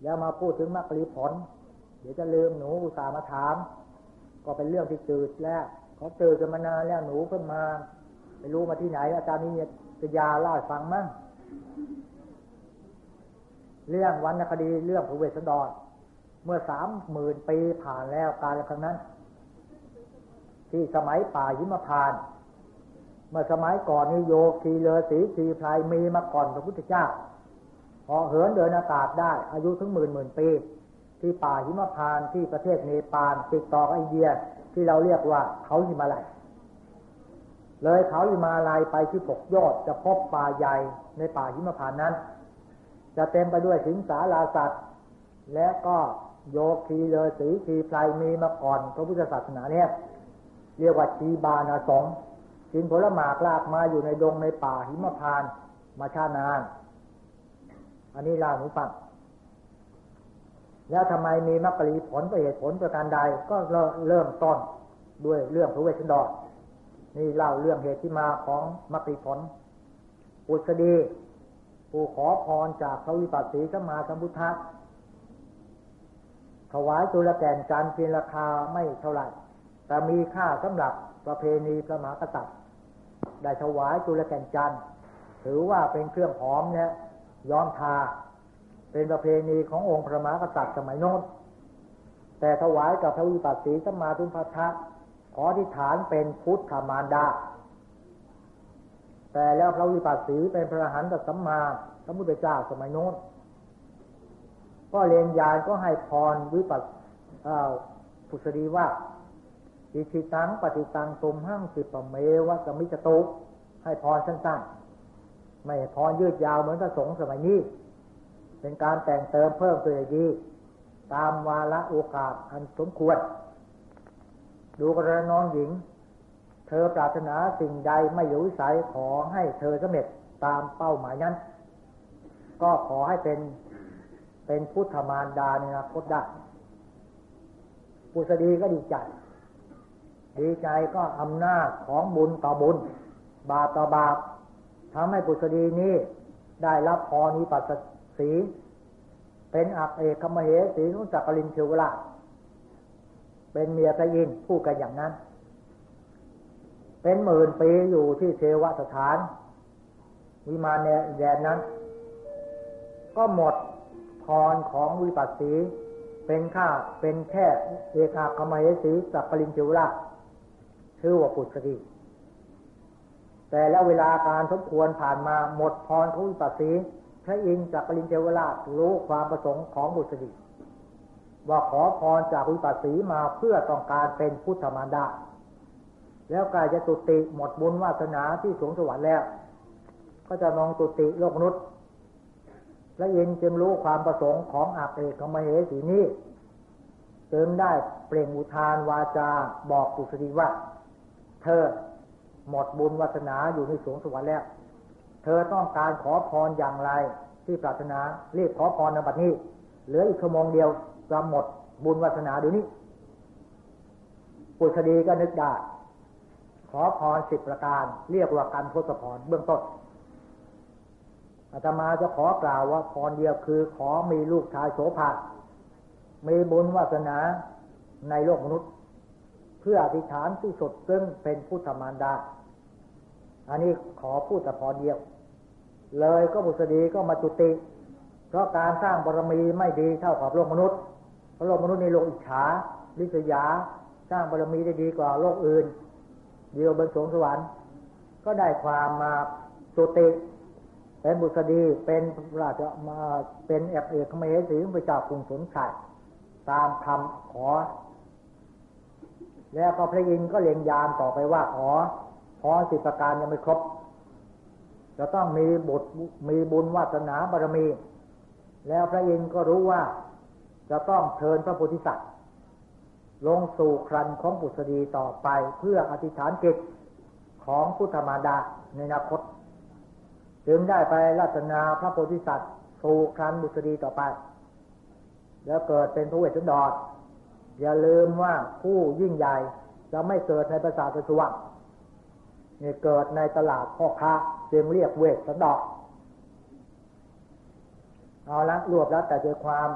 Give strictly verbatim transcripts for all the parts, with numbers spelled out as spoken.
อย่ามาพูดถึงมรรคผลเดี๋ยวจะลืมหนูอุตส่าห์มาถามก็เป็นเรื่องที่จืดแล้วเขาจืดกันมานานแล้วหนูเพิ่งมาไม่รู้มาที่ไหนอาจารย์นี่จะยาเล่าให้ฟังมั้งเรื่องวรรณคดีเรื่องพระเวสสันดรเมื่อสามหมื่นปีผ่านแล้วกาลครั้งนั้นที่สมัยป่าหิมพานต์เมื่อสมัยก่อนนี่โยคีฤาษีชีพรายมีมาก่อนพระพุทธเจ้าพอเหินเดินอากาศได้อายุถึงหมื่นหมื่นปีที่ป่าหิมพานต์ที่ประเทศเนปาลติดต่อกับอินเดียที่เราเรียกว่าเขาหิมาลัยเลยเขาหิมาลัยไปที่หกยอดจะพบป่าใหญ่ในป่าหิมพานต์นั้นจะเต็มไปด้วยสิงสาราสัตว์และก็โยคีฤาษีชีพรายมีมาก่อนพระพุทธศาสนาเนี่ยเรียกว่าชีบานาสงฆ์กินผลหมากลากมาอยู่ในดงในป่าหิมพานต์มาช้านานอันนี้เล่าให้ฟังแล้วทำไมมีมรรคผลเหตุผลประการใดก็เริ่มต้นด้วยเรื่องพระเวสสันดรนี่เล่าเรื่องเหตุที่มาของมรรคผลปุษฎีผู้ขอพรจากพระวิปัสสีสัมมาสัมพุทธะถวายจุลแก่นจันทร์เพียงราคาไม่เท่าไหร่แต่มีค่าสำหรับประเพณีพระมหากษัตริย์ได้ถวายจุลแก่นจันทร์ถือว่าเป็นเครื่องหอมเนี่ยย้อมทาเป็นประเพณีขององค์พระมหากษัตริย์สมัยโน้นแต่ถวายกับพระวิปัสสีสัมมาสัมพุทธะขออธิษฐานเป็นพุทธมารดาแต่แล้วพระวิปัสสีเป็นพระอรหันตสัมมาสัมพุทธเจ้าสมัยโน้นก็เรียนญาณก็ให้พรวิปัสปุษฎีว่าอิทิตังปฏิตังตุมหังสิปเมวะสมิจตุให้พรสั้นๆไม่พรยืดยาวเหมือนพระสงฆ์สมัยนี้เป็นการแต่งเติมเพิ่มเติมดีตามวาระโอกาสอันสมควรดูกระน้องหญิงเธอปรารถนาสิ่งใดไม่อยู่วิสัยขอให้เธอสำเร็จตามเป้าหมายนั้นก็ขอให้เป็นเป็นพุทธมารดาในอนาคตได้ปุษฎีก็ดีใจดีใจก็อำนาจของบุญต่อบุญบาปต่อบาปทำให้ปุษฎีนี้ได้รับพรวิปัสสีเป็นอักเอกมเหสีนุจักรินเทวราชเป็นเมียพระอินทร์พูดกันอย่างนั้นเป็นหมื่นปีอยู่ที่เทวสถานวิมานแดนนั้นก็หมดพรของวิปัสสีเป็นข้าเป็นแค่เอกอักมเหสีจักรินเทวราชชื่อว่าปุษฎีแต่แล้วเวลาการสมควรผ่านมาหมดพรของวิปัสสีพระอินทร์จักรินเทวราชรู้ความประสงค์ของปุษฎีว่าขอพรจากวิปัสสีมาเพื่อต้องการเป็นพุทธมารดาแล้วกายจะตุติหมดบุญวาสนาที่สูงสวรรค์แล้วก็จะนองตุติโลกมนุษย์พระอินทร์จึงรู้ความประสงค์ของอักเอกมเหสีนี้จึงได้เปล่งอุทานวาจาบอกปุษฎีว่าเธอหมดบุญวาสนาอยู่ในสวงสวรรค์แล้วเธอต้องการขอพรอย่างไรที่ปรารถนารีบขอพรในบัดนี้เหลืออีกชั่วโมงเดียวจะหมดบุญวาสนาเดี๋ยวนี้ปุษฎีก็นึกได้ขอพรสิบประการเรียกว่าการทศพรเบื้องต้นอาตมาจะขอกล่าวว่าพรเดียวคือขอมีลูกชายโสภามีบุญวาสนาในโลกมนุษย์เพื่ออธิษฐานที่สุดซึ่งเป็นพุทธมารดาอันนี้ขอพูดแต่พรเดียวเลยก็ปุษฎีก็มาจุติเพราะการสร้างบารมีไม่ดีเท่ากับโลกมนุษย์เพราะโลกมนุษย์ในโลกอิจฉาริษยาสร้างบารมีได้ดีกว่าโลกอื่นเดียวบนสวงสวรรค์ก็ได้ความมาจุติเป็นปุษฎีเป็นราชมาเป็นเอกเอกมเหสีพระเจ้ากรุงสนชัยตามคำขอแล้วก็พระอินทร์ก็เล็งยานต่อไปว่าขอพรสิบประการยังไม่ครบจะต้องมีบุตรมีบุญวาสนาบารมีแล้วพระอินทร์ก็รู้ว่าจะต้องเชิญพระโพธิสัตว์ลงสู่ครันของปุษฎีต่อไปเพื่ออธิษฐานจิตของพุทธมารดาในอนาคตจึงได้ไปราชนาพระโพธิสัตว์สู่ครันปุษฎีต่อไปแล้วเกิดเป็นพระเวสสันดรอย่าลืมว่าผู้ยิ่งใหญ่จะไม่เกิดในปราสาทสวรรค์นี่เกิดในตลาดพ่อค้าจึงเรียกเวสสันดรเอาละรวบรัดแต่ใจความ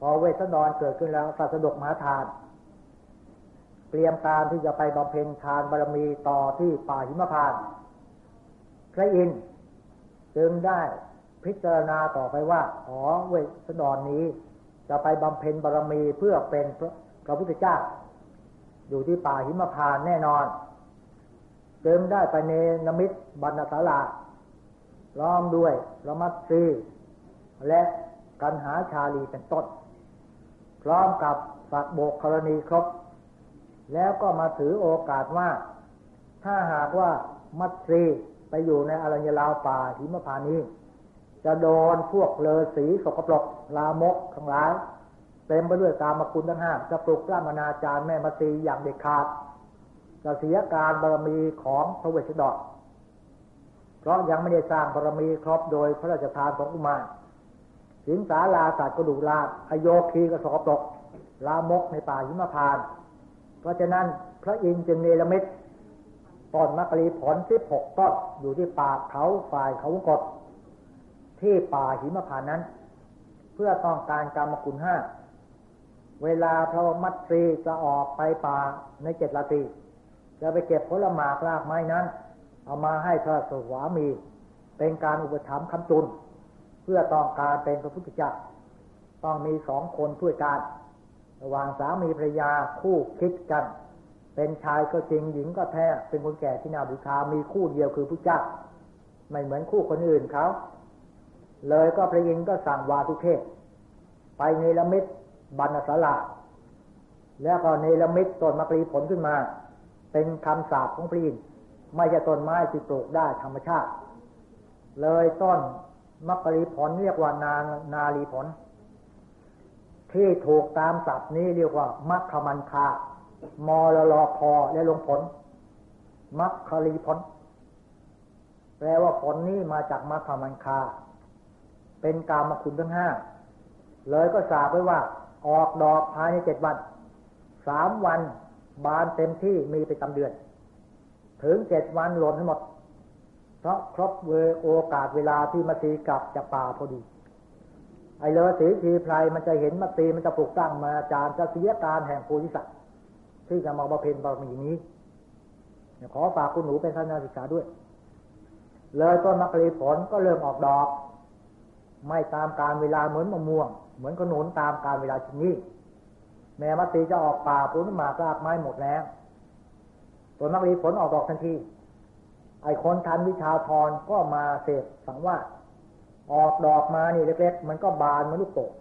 พอเวสสันดรเกิดขึ้นแล้วสัสดกมหาทานเตรียมการที่จะไปบำเพ็ญทานบารมีต่อที่ป่าหิมพานต์พระอินทร์จึงได้พิจารณาต่อไปว่าอ๋อเวสสันดรนี้จะไปบำเพ็ญบารมีเพื่อเป็นพระพุทธเจ้าอยู่ที่ป่าหิมพานต์แน่นอนจึงได้ไปเนรมิตบรรณศาลาล้อมด้วยระมัดซีและกันหาชาลีเป็นต้นพร้อมกับสักโบกกรณีครบแล้วก็มาถือโอกาสว่าถ้าหากว่ามัตสีไปอยู่ในอรัญญลาวป่าหิมพานต์นี้จะโดนพวกฤาษีสกปรกลามกทั้งหลายเต็มไปด้วยกามคุณทั้งห้าจะปลุกปล้ำอนาจารแม่มัตสีอย่างเด็ดขาดจะเสียการบารมีของพระเวสสันดรเพราะยังไม่ได้สร้างบารมีครบโดยพระราชทานของอุมาสิงสาราสัตว์กระดูกลาดอโยคีกสกปรกลามกในป่าหิมพานต์เพราะฉะนั้นพระอินทร์จึงเนรมิตต้นมะกะลีผลสิบหกต้นอยู่ที่ป่าเขาฝ่ายเขาวงกฏที่ป่าหิมพานต์นั้นเพื่อต้องการกามคุณห้าเวลาพระมัตสีจะออกไปป่าในเจ็ดราตรีจะไปเก็บผลหมากรากไม้นั้นเอามาให้พระสวามีเป็นการอุปถัมภ์ค้ำจุนเพื่อต้องการเป็นพระพุทธเจ้าต้องมีสองคนช่วยกันระหว่างสามีภรรยาคู่คิดกันเป็นชายก็จริงหญิงก็แท้เป็นคนแก่ที่น่าบูชามีคู่เดียวคือพระเจ้าไม่เหมือนคู่คนอื่นเขาเลยก็พระอินทร์ก็สั่งวาทุเทศไปเนรมิตบรรณศาลาแล้วก็เนรมิตต้นมะกะลีผลขึ้นมาเป็นคำสาปของพระอินทร์ไม่ใช่ต้นไม้ที่ปลูกได้ธรรมชาติเลยต้นมะกะลีผลเรียกว่านานาลีผลที่ถูกตามศัพท์นี้เรียกว่ามัคคมันคามอลลอคอและลงผลมัคคลีผลแปลว่าผลนี้มาจากมัคคมันคาเป็นกามคุณทั้งห้าเลยก็สาปไว้ว่าออกดอกภายในเจ็ดวันสามวันบานเต็มที่มีไปตามเดือนถึงเจ็ดวันหล่นทั้งหมดเพราะครบเวโอกาสเวลาที่มัตสีกลับจากป่าพอดีไอ้ฤาษีทีไพรมันจะเห็นมัตสีมันจะปลุกตั้งมาจารย์จะเสียการแห่งโพธิสัตว์ที่จะมาบำเพ็ญบารมีนี้ขอฝากคุณหนูเป็นท่านนักศึกษาด้วยเลยต้นมะกะลีผลก็เริ่มออกดอกไม่ตามการเวลาเหมือนมะม่วงเหมือนขนุนตามการเวลาที่นี้แม่มัตสีจะออกป่าผลหมากรากไม้หมดแล้วต้นมะกะลีผลออกดอกทันทีไอ้คนทันวิชาธรก็มาเสพสังวาสออกดอกมานี่เล็กๆมันก็บานเหมือนลูกโป่ง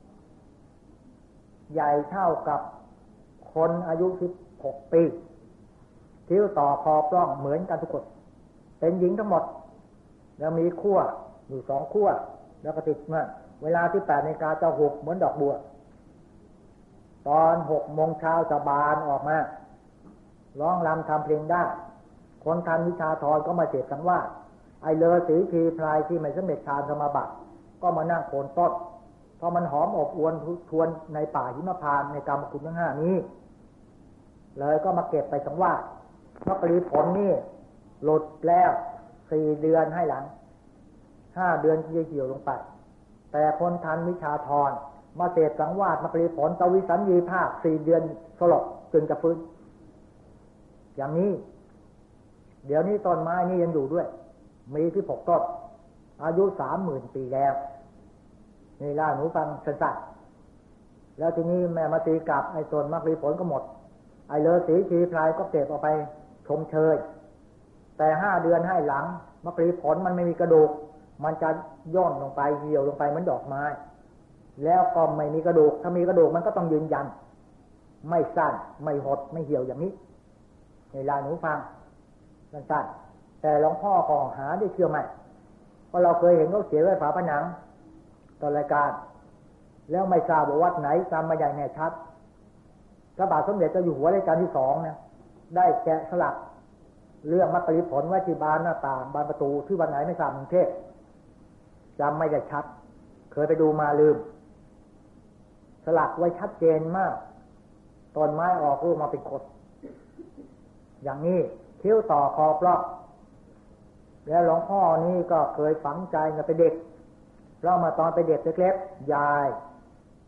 ใหญ่เท่ากับคนอายุสิบหกปีคิ้วต่อคอปล้องเหมือนกันทุกคนเป็นหญิงทั้งหมดแล้วมีขั้วอยู่สองขั้วแล้วก็ติดมาเวลาที่แปดนาฬิกาจะหุบเหมือนดอกบัวตอนหกโมงเช้าจะบานออกมาร้องรำทำเพลงได้คนทันวิชาธรก็มาเสพสังวาสไอฤาษีทีพรายที่ไม่สำเร็จฌานสมาบัติก็มานั่งโคนต้นเพราะมันหอมอบอวลทวนในป่าหิมพานต์ในกรรมคุณทั้งห้านี้เลยก็มาเก็บไปสังวาสมะกะลีผลนี่หลุดแล้วสี่เดือนให้หลังห้าเดือนที่จะเหี่ยวลงไปแต่คนทันวิชาธรมาเสพสังวาสมะกะลีผลตวิสัญญีภาคสี่เดือนสลบจึงจะฟื้นอย่างนี้เดี๋ยวนี้ต้นไม้นี่ยังอยู่ด้วยมีที่หกต้นอายุสามหมื่นปีแล้วนี่ล่าหนูฟังสั้นๆแล้วทีนี้แม่มาตีกลับไอ้ต้นมะกะลีผลก็หมดไอ้ฤาษีทีพรายก็เก็บเอาไปชมเชยแต่ห้าเดือนให้หลังมะกะลีผลมันไม่มีกระดูกมันจะย่นลงไปเหี่ยวลงไปเหมือนดอกไม้แล้วก็ไม่มีกระดูกถ้ามีกระดูกมันก็ต้องยืนยันไม่สั้นไม่หดไม่เหี่ยวอย่างนี้นี่ล่าหนูฟังสั้นๆแต่หลวงพ่อก็หาได้เชื่อไหมเพราะเราเคยเห็นเขาเขียนไว้ฝาผนังตอนรายการแล้วไม่ทราบว่าวัดไหนจำไม่ได้แน่ชัดพระบาทสมเด็จเจ้าอยู่หัวรัชกาลที่สองนะได้แกะสลักเรื่องมะกะลีผลไว้ที่บานหน้าต่างบานประตูที่วันไหนไม่ทราบกรุงเทพจำไม่ได้ชัดเคยไปดูมาลืมสลักไว้ชัดเจนมากต้นไม้ออกรูปมาเป็นขดอย่างนี้คิ้วต่อคอปล้องแล้วหลวงพ่อนี่ก็เคยฝังใจกับเป็นเด็กเรามาตอนเป็นเด็กเล็กๆยาย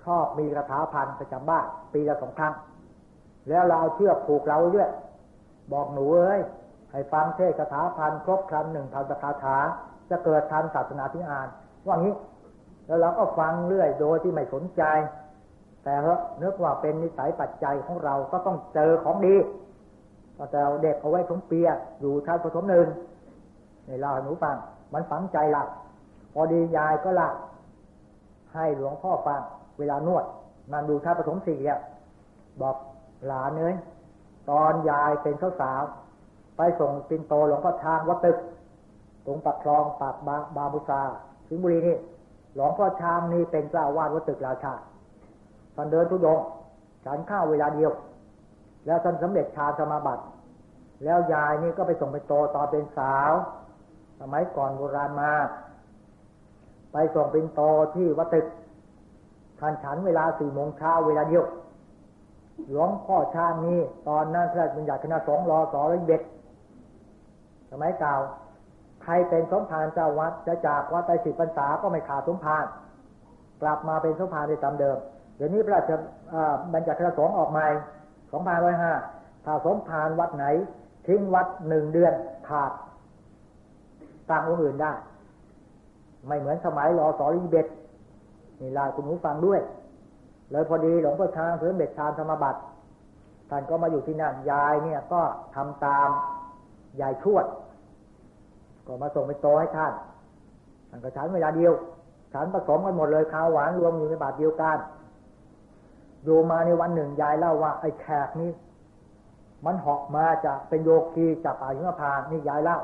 ชอบมีคาถาพันประจำบ้านปีละสองครั้งแล้วเราเอาเชือกผูกเราด้วยบอกหนูเอ้ยให้ฟังเทศคาถาพันครบครันหนึ่งพันคาถาจะเกิดทันศาสนาพิณานว่างี้แล้วเราก็ฟังเรื่อยโดยที่ไม่สนใจแต่เนึกว่าเป็นนิสัยปัจจัยของเราก็ต้องเจอของดีก็แต่เด็กเอาไว้ของเปียอยู่ชั้นประถมหนึ่งในเล่าให้หนูฟังมันฝังใจหลักพอดียายก็หลักให้หลวงพ่อฟังเวลานวดนั่นดูชั้นประถมสี่อ่ะบอกหลานเอ้ยตอนยายเป็นสาวๆไปส่งปิ่นโตหลวงพ่อช้างวัดตึกตรงปากคลองปากบาบาบุษาสิงห์บุรีนี่หลวงพ่อช้างนี่เป็นเจ้าวาดวัดตึกราชาท่านเดินทุดงค์ฉันข้าวเวลาเดียวแล้วท่านสำเร็จฌานสมาบัติแล้วยายนี่ก็ไปส่งไปโตตอนเป็นสาวสมัยก่อนโบราณมาไปส่งเป็นโตที่วัดตึกท่านฉันเวลาสี่โมงเช้าเวลาเดียวหลวงพ่อช้างนี่ตอนนั้นพระราชบัญญัติคณะสงฆ์รอสอร้อยเบ็ดสมัยเก่าใครเป็นสมภารเจ้าวัดจะจากวัดไปสิบพรรษาก็ไม่ขาดสมภารกลับมาเป็นสมภารได้ตามเดิมเดี๋ยวนี้พระราชบัญญัติคณะสงฆ์ออกใหม่สองพันร้อยห้าถ้าสมภารวัดไหนทิ้งวัดหนึ่งเดือนขาดตั้งองค์อื่นได้ไม่เหมือนสมัยรอสอรีเบ็ดนี่ลายคุณหูฟังด้วยเลยพอดีหลวงพ่อช้างเสริมเบ็ดฌานธรรมบัติท่านก็มาอยู่ที่นั่นยายเนี่ยก็ทำตามยายชวดก็มาส่งไปโตให้ท่านท่านก็ฉันเวลาเดียวฉันผสมกันหมดเลยข้าวหวานรวมอยู่ในบาตรเดียวกันอยู่มาในวันหนึ่งยายเล่าว่าไอ้แขกนี่มันเหาะมาจากเป็นโยคีจากป่าหิมพานต์นี่ยายเล่า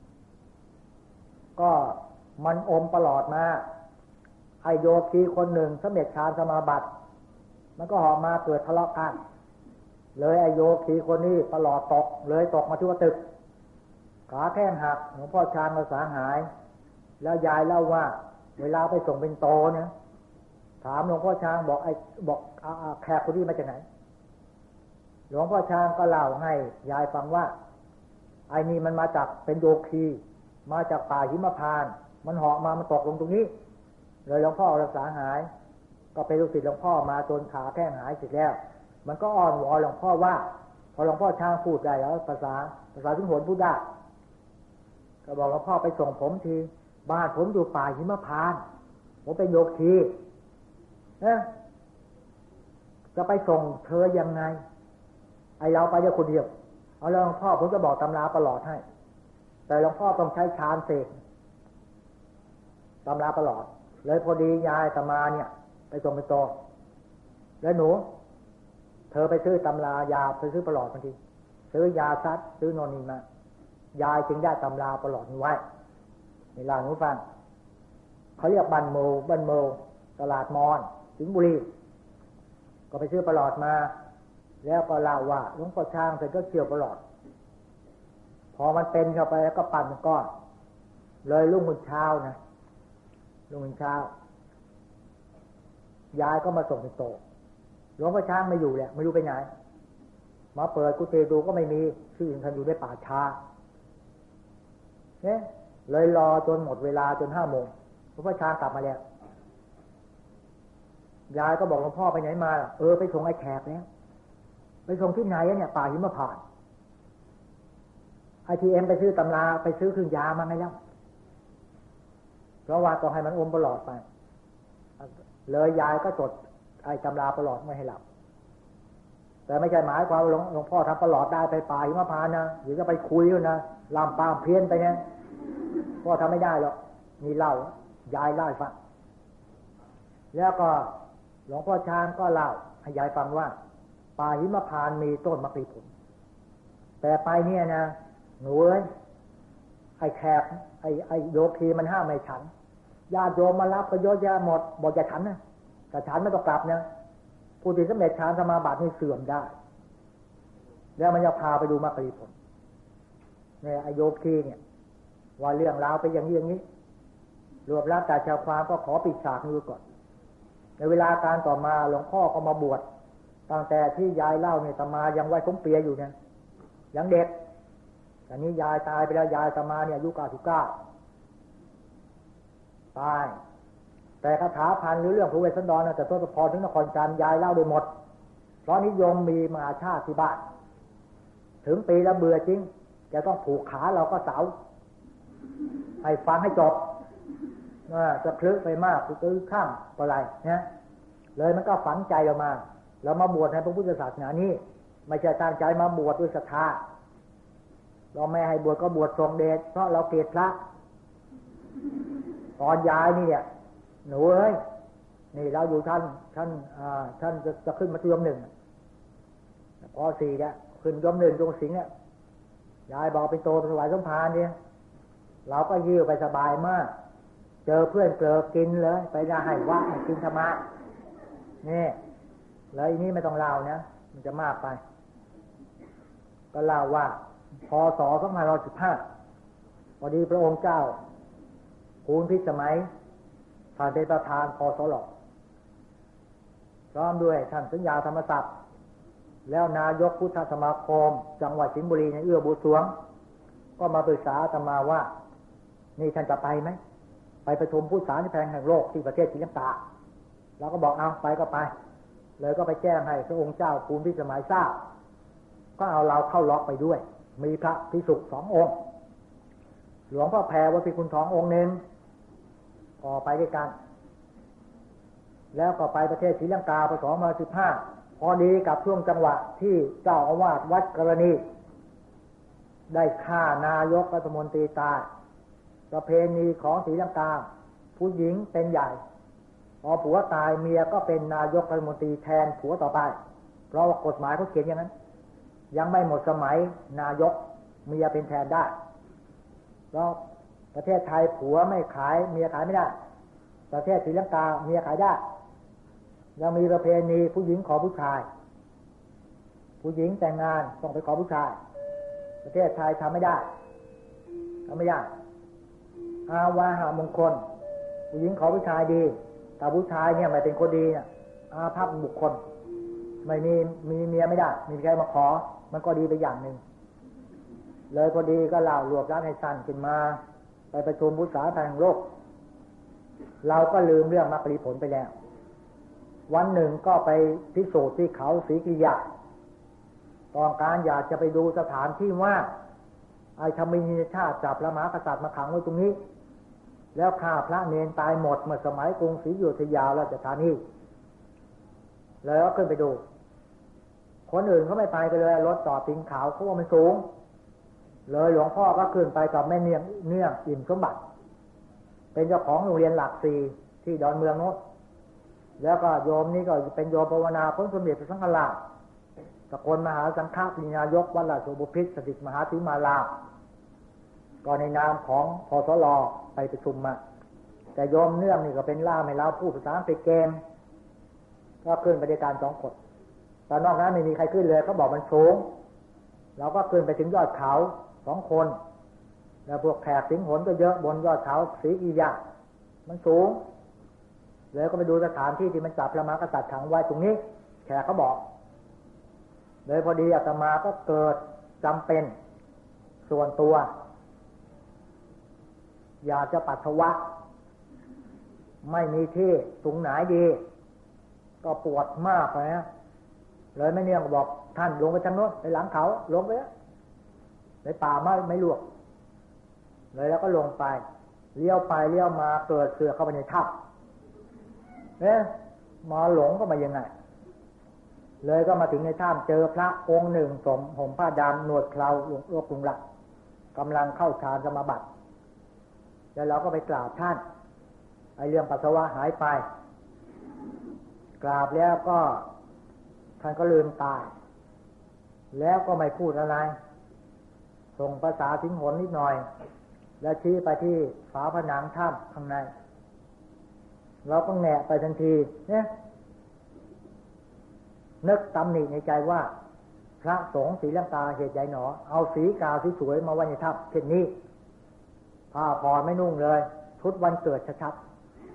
ก็มันอมตลอดมาไอ้โยคีคนหนึ่งสำเร็จฌานสมาบัติมันก็เหาะมาเกิดทะเลาะกันเลยไอ้โยคีคนนี้ตลอดตกเลยตกมาที่วัดตึกขาแข้งหักหลวงพ่อช้างรักษาหายแล้วยายเล่าว่าเวลาไปส่งเป็นโตเนี่ยถามหลวงพ่อช้างบอกไอ้บอกแขกคนนี้มาจากไหนหลวงพ่อช้างก็เล่าให้ยายฟังว่าไอ้นี่มันมาจากเป็นโยคีมาจากป่าหิมพานต์มันเหาะมามันตกลงตรงนี้เลยหลวงพ่อรักษาหายก็เป็นลูกศิษย์หลวงพ่อมาจนขาแข้งหายเสร็จแล้วมันก็อ้อนวอนหลวงพ่อว่าพอหลวงพ่อช้างพูดได้แล้วภาษาภาษาสิงห์โหนพูดได้ก็บอกหลวงพ่อไปส่งผมทีบ้านผมอยู่ป่าหิมพานต์ผมเป็นโยคีเอ๊ะจะไปส่งเธอยังไงไอเราไปเดียวคนเดียวเอาแล้วหลวงพ่อผมจะบอกตำราประหลอดให้แต่หลวงพ่อต้องใช้ฌานเสกตำราประหลอดเลยพอดียายตมาเนี่ยไปส่งไปโตแล้วหนูเธอไปซื้อตำรายาไปซื้อประหลอดบางทีซื้อยาซัดซื้อนอนีมายายจึงได้ตำราประหลอดนี้ไว้ในร้านหนูฟังเขาเรียกบันโมบันโมตลาดมอนสิงห์บุรีก็ไปซื้อประหลอดมาแล้วก็เล่าว่าหลวงพ่อช้างเสร็จก็เกี่ยวประหลอดพอมันเป็นเข้าไปแล้วก็ปั่นเป็นก้อนเลยรุ่งมื้อเช้านะรุ่งมื้อเช้ายายก็มาส่งเป็นโตหลวงพ่อช้างไม่อยู่แหละไม่รู้ไปไหนมาเปิดกุฏิดูก็ไม่มีชื่อท่านอยู่ในป่าช้าเนี่ยเลยรอจนหมดเวลาจนห้าโมงหลวงพ่อช้างกลับมาแล้วยายก็บอกหลวงพ่อไปไหนมาเออไปส่งไอ้แขกแล้วไปส่งที่ไหนเนี่ยป่าหิมพานต์ไอทีเอ็มไปซื้อตำราไปซื้อเครื่องยามาไงแล้วเพราะว่าต้องให้มันอมประหลอดไปเลยยายก็จดไอ้ตำราประหลอดไม่ให้หลับแต่ไม่ใช่หมายความว่าหลวงพ่อทำประหลอดได้ไปป่าหิมพานต์นะหรือจะไปคุยนะลามปามเพี้ยนไปเนี่ยพ่อทำไม่ได้หรอกมีเล่ายายเล่าให้ฟังแล้วก็หลวงพ่อช้างก็เล่าให้ยายฟังว่าป่าหิมพานต์มีต้นมะกรีผลแต่ไปเนี่ยนะหนูเอ้ยไอ้แขกไอ้ไอ้โยคีมันห้ามไม่ฉันญาติโยมมารับก็เยอะแยะหมดบอกอย่าฉันนะแต่ฉันไม่ต้องกลับนะผู้ที่สำเร็จฌานสมาบัตินี่เสื่อมได้แล้วมันจะพาไปดูมรรคผลเนี่ยไอ้โยคีเนี่ยว่าเรื่องราวไปอย่างนี้อย่างนี้รวบรัดแต่ชาวความก็ขอปิดฉากนี้ก่อนในเวลาการต่อมาหลวงพ่อก็มาบวชตั้งแต่ที่ยายเล่าเนี่ยตมายังไว้สมเปียอยู่เนี่ยยังเด็กอันนี้ยายตายไปแล้วยายตมาเนี่ยอายุเก้าสิบเก้าตายทแต่คาถาพันหรือเรื่องพระเวสสันดรนะแต่ทศพรถึงนครจันทร์ยายเล่าได้หมดเพราะนิยมมีมหาชาติที่บ้านถึงปีละเบื่อจริงจะต้องผูกขาเราก็เสาให้ฟังให้จบจะคลึกไปมากตื้อข้างอะไรเนี่ยเลยมันก็ฝังใจเรามาเรามาบวชในพระพุทธศาสนานี้ไม่ใช่ตั้งใจมาบวชด้วยศรัทธาเราไม่ให้บวชก็บวชทรงเดชเพราะเราเกลียดพระตอนย้ายนี่เนี่ยหนูเอ้ยนี่เราอยู่ท่านท่านอ่าท่านจะจะขึ้นมัธยมหนึ่งพอสี่เนี่ยขึ้นยมหนึ่งตรงสิงห์เนี่ยยายบอกไปโตถวายสมภารเนี่ยเราก็ยิ้วไปสบายมากเจอเพื่อนเกลือกินเลยไปได้ให้วะให้กินธรรมะนี่แล้วอีนี้ไม่ต้องเล่านะมันจะมากไปก็เล่าว่าพศสองพันห้าร้อยสิบห้าพอดีพระองค์เจ้าภูมิพิสมัยท่านเป็นประธานพสลพร้อมด้วยท่านสัญญาธรรมศักดิ์แล้วนายกพุทธสมาคมจังหวัดสิงห์บุรีในเอื้อบุญสวงก็มาปรึกษาอาตมาว่านี่ท่านจะไปไหมไปประชุมผู้สารนิแพงแห่งโลกที่ประเทศศรีลังกาเราก็บอกเอาไปก็ไปเลยก็ไปแจ้งให้พระองค์เจ้าภูมิพิสมัยทราบก็เอาเราเข้าล็อกไปด้วยมีพระภิกษุสององค์หลวงพ่อแพรวัดพิคุณทององค์หนึ่งก็ไปด้วยกันแล้วก็ไปประเทศศรีลังกาพศสองพันห้าร้อยสิบห้าพอดีกับช่วงจังหวะที่เจ้าอาวาสวัดกรณีได้ฆ่านายกรัฐมนตรีตายประเพณีของศรีลังกาผู้หญิงเป็นใหญ่พอผัวตายเมียก็เป็นนายกรัฐมนตรีแทนผัวต่อไปเพราะว่ากฎหมายเขาเขียนอย่างนั้นยังไม่หมดสมัยนายกเมียเป็นแทนได้เพราะประเทศไทยผัวไม่ขายเมียขายไม่ได้ประเทศศรีลังกาเมียขายได้ยังมีประเพณีผู้หญิงขอผู้ชายผู้หญิงแต่งงานต้องไปขอผู้ชายประเทศไทยทำไม่ได้ทำไม่ได้อาวาหามงคลผู้หญิงขอผู้ชายดีแต่ผู้ชายเนี่ยไม่เป็นคนดีเนี่ยอาภัพบุคคลไม่มีมีเมียไม่ได้มีใครมาขอมันก็ดีไปอย่างหนึ่งเลยพอดีก็เล่ารวบรัดให้สั้นขึ้นมาไปประชุมผู้สาธารณโลกเราก็ลืมเรื่องมรรคผลไปแล้ววันหนึ่งก็ไปพิสูจน์ที่เขาศรีกิยาต้องการอยากจะไปดูสถานที่ว่าไอ้ธรรมินชาติจับพระมหากษัตริย์มาขังไว้ตรงนี้แล้วฆ่าพระเนรตายหมดเมื่อสมัยกรุงศรีอยุธยาราชธานีแล้วก็ขึ้นไปดูคนอื่นเขาไม่ไปกันเลยรถจอดติงขาวเพราะว่ามันสูงเลยหลวงพ่อก็ขึ้นไปกับแม่เนียงเนื่องอิ่มสมบัติเป็นเจ้าของโรงเรียนหลักสี่ที่ดอนเมืองโน้นแล้วก็โยมนี่ก็เป็นโยมภาวนาพ้นสมเด็จพระสังฆราชสกลมหาสังฆปริญญายกวัดราชบุพิตรสถิตมหาธิมาลาก็ในนามของพสลไปประชุมมาแต่โยมเนื่องนี่ก็เป็นล่ามให้เราพูดภาษาอังกฤษเกมก็ขึ้นไปด้วยการสองคนตอนนอกนั้นไม่มีใครขึ้นเลยเขาบอกมันสูงเราก็ขึ้นไปถึงยอดเขาสองคนแล้วพวกแขกสิงหนก็เยอะบนยอดเขาศรีกิยามันสูงเลยก็ไปดูสถานที่ที่มันจับพระมหากษัตริย์ขังไว้ตรงนี้แขกเขาบอกเลยพอดีอาตมาก็เกิดจำเป็นส่วนตัวอยากจะปัสสาวะไม่มีที่ตรงไหนดีก็ปวดมากเลยนะเลยไม่เนี่ยก็บอกท่านลงไปทางโน้นไปหลังเขาลงไปในป่าไม่ไม่ลวกเลยแล้วก็ลงไปเลี้ยวไปเลี้ยวมาเกิดเสือเข้าไปในถ้ำเอ๊ะมาหลงก็มายังไงเลยก็มาถึงในถ้ำเจอพระองค์หนึ่งสมห่มผ้าดำหนวดเคราหลวงพ่อกุงหลักกำลังเข้าฌานสมาบัติแล้วเราก็ไปกราบท่านไอ้เรื่องปัสสาวะหายไปกราบแล้วก็ท่านก็ลืมตายแล้วก็ไม่พูดอะไรส่งภาษาสิงหนนิดหน่อยแล้วชี้ไปที่ฝาผนังถ้ำข้างในเราก็แงะไปทันทีเนี่ยนึกตำหนิในใจว่าพระสงฆ์ศรีลังกาเหตุใหญ่หนอเอาสีกาสีสวยมาไว้ในถ้ำเช่นนี้ผ้าผ่อนไม่นุ่งเลยชุดวันเกิดชัด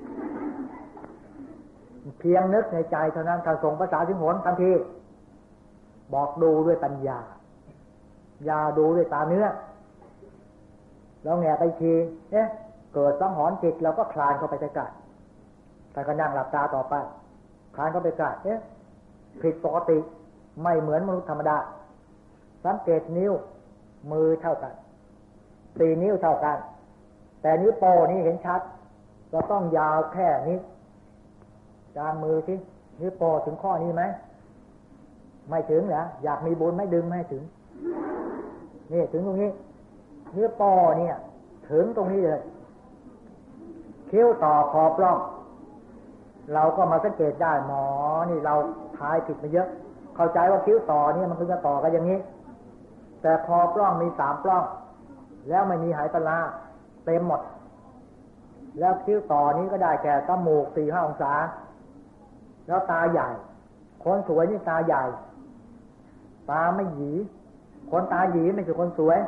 ๆเพียงนึกในใจเท่านั้นการส่งภาษาสิงหนทันทีบอกดูด้วยปัญญาอย่าดูด้วยตาเนื้อแล้วแงะไปทีเอ๊ะเกิดสังหรณ์จิตเราก็คลานเข้าไปใกล้ท่านก็นั่งหลับตาต่อไปคลานก็ไปกราดเอ๊ะผิดปกติไม่เหมือนมนุษย์ธรรมดาสังเกตนิ้วมือเท่ากันสี่นิ้วเท่ากันแต่นิ้วโป้นี้เห็นชัดเราต้องยาวแค่นี้กลางมือที่นิ้วโป้ถึงข้อนี้ไหมไม่ถึงเหรออยากมีบุญไม่ดึงไม่ถึงนี่ถึงตรงนี้นิ้วโป้เนี่ยถึงตรงนี้เลยคิ้วต่อคอปล้องเราก็มาสังเกตได้หมอนี่เราทายผิดมาเยอะเข้าใจว่าคิ้วต่อเนี่ยมันควรจะต่อกันอย่างนี้แต่คอปล้องมีสามปล้องแล้วไม่มีหายปลาเต็มหมดแล้วคิ้วต่อนี้ก็ได้แก่จมูกสี่ห้าองศาแล้วตาใหญ่คนสวยนี่ตาใหญ่ตาไม่หยีคนตาหยีไม่ใช่คนสวย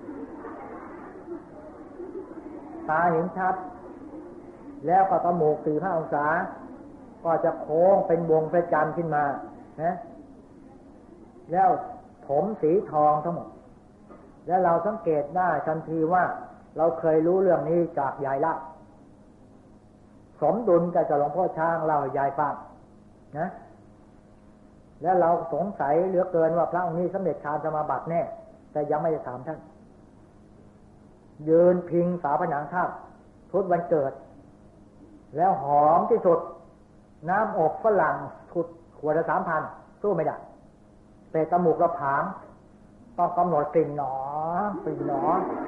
ตาเห็นชัดแล้วก็จมูกสี่ห้าองศาก็จะโค้งเป็นวงประจันขึ้นมานะแล้วผมสีทองทั้งหมดแล้วเราสังเกตได้ทันทีว่าเราเคยรู้เรื่องนี้จากยายเล่าสมดุลกับเจ้าหลวงพ่อช้างเล่าให้ยายฟังนะแล้วเราสงสัยเหลือเกินว่าพระองค์นี้สำเร็จฌานสมาบัติแน่แต่ยังไม่ได้ถามท่านยืนพิงฝาผนังถ้ำทุกวันเกิดแล้วหอมที่สุดน้ำอบฝรั่งทุดขวดละสามพันสู้ไม่ได้แต่จมูกเราผางต้องกำหนดกลิ่นหนอกลิ่นหนอ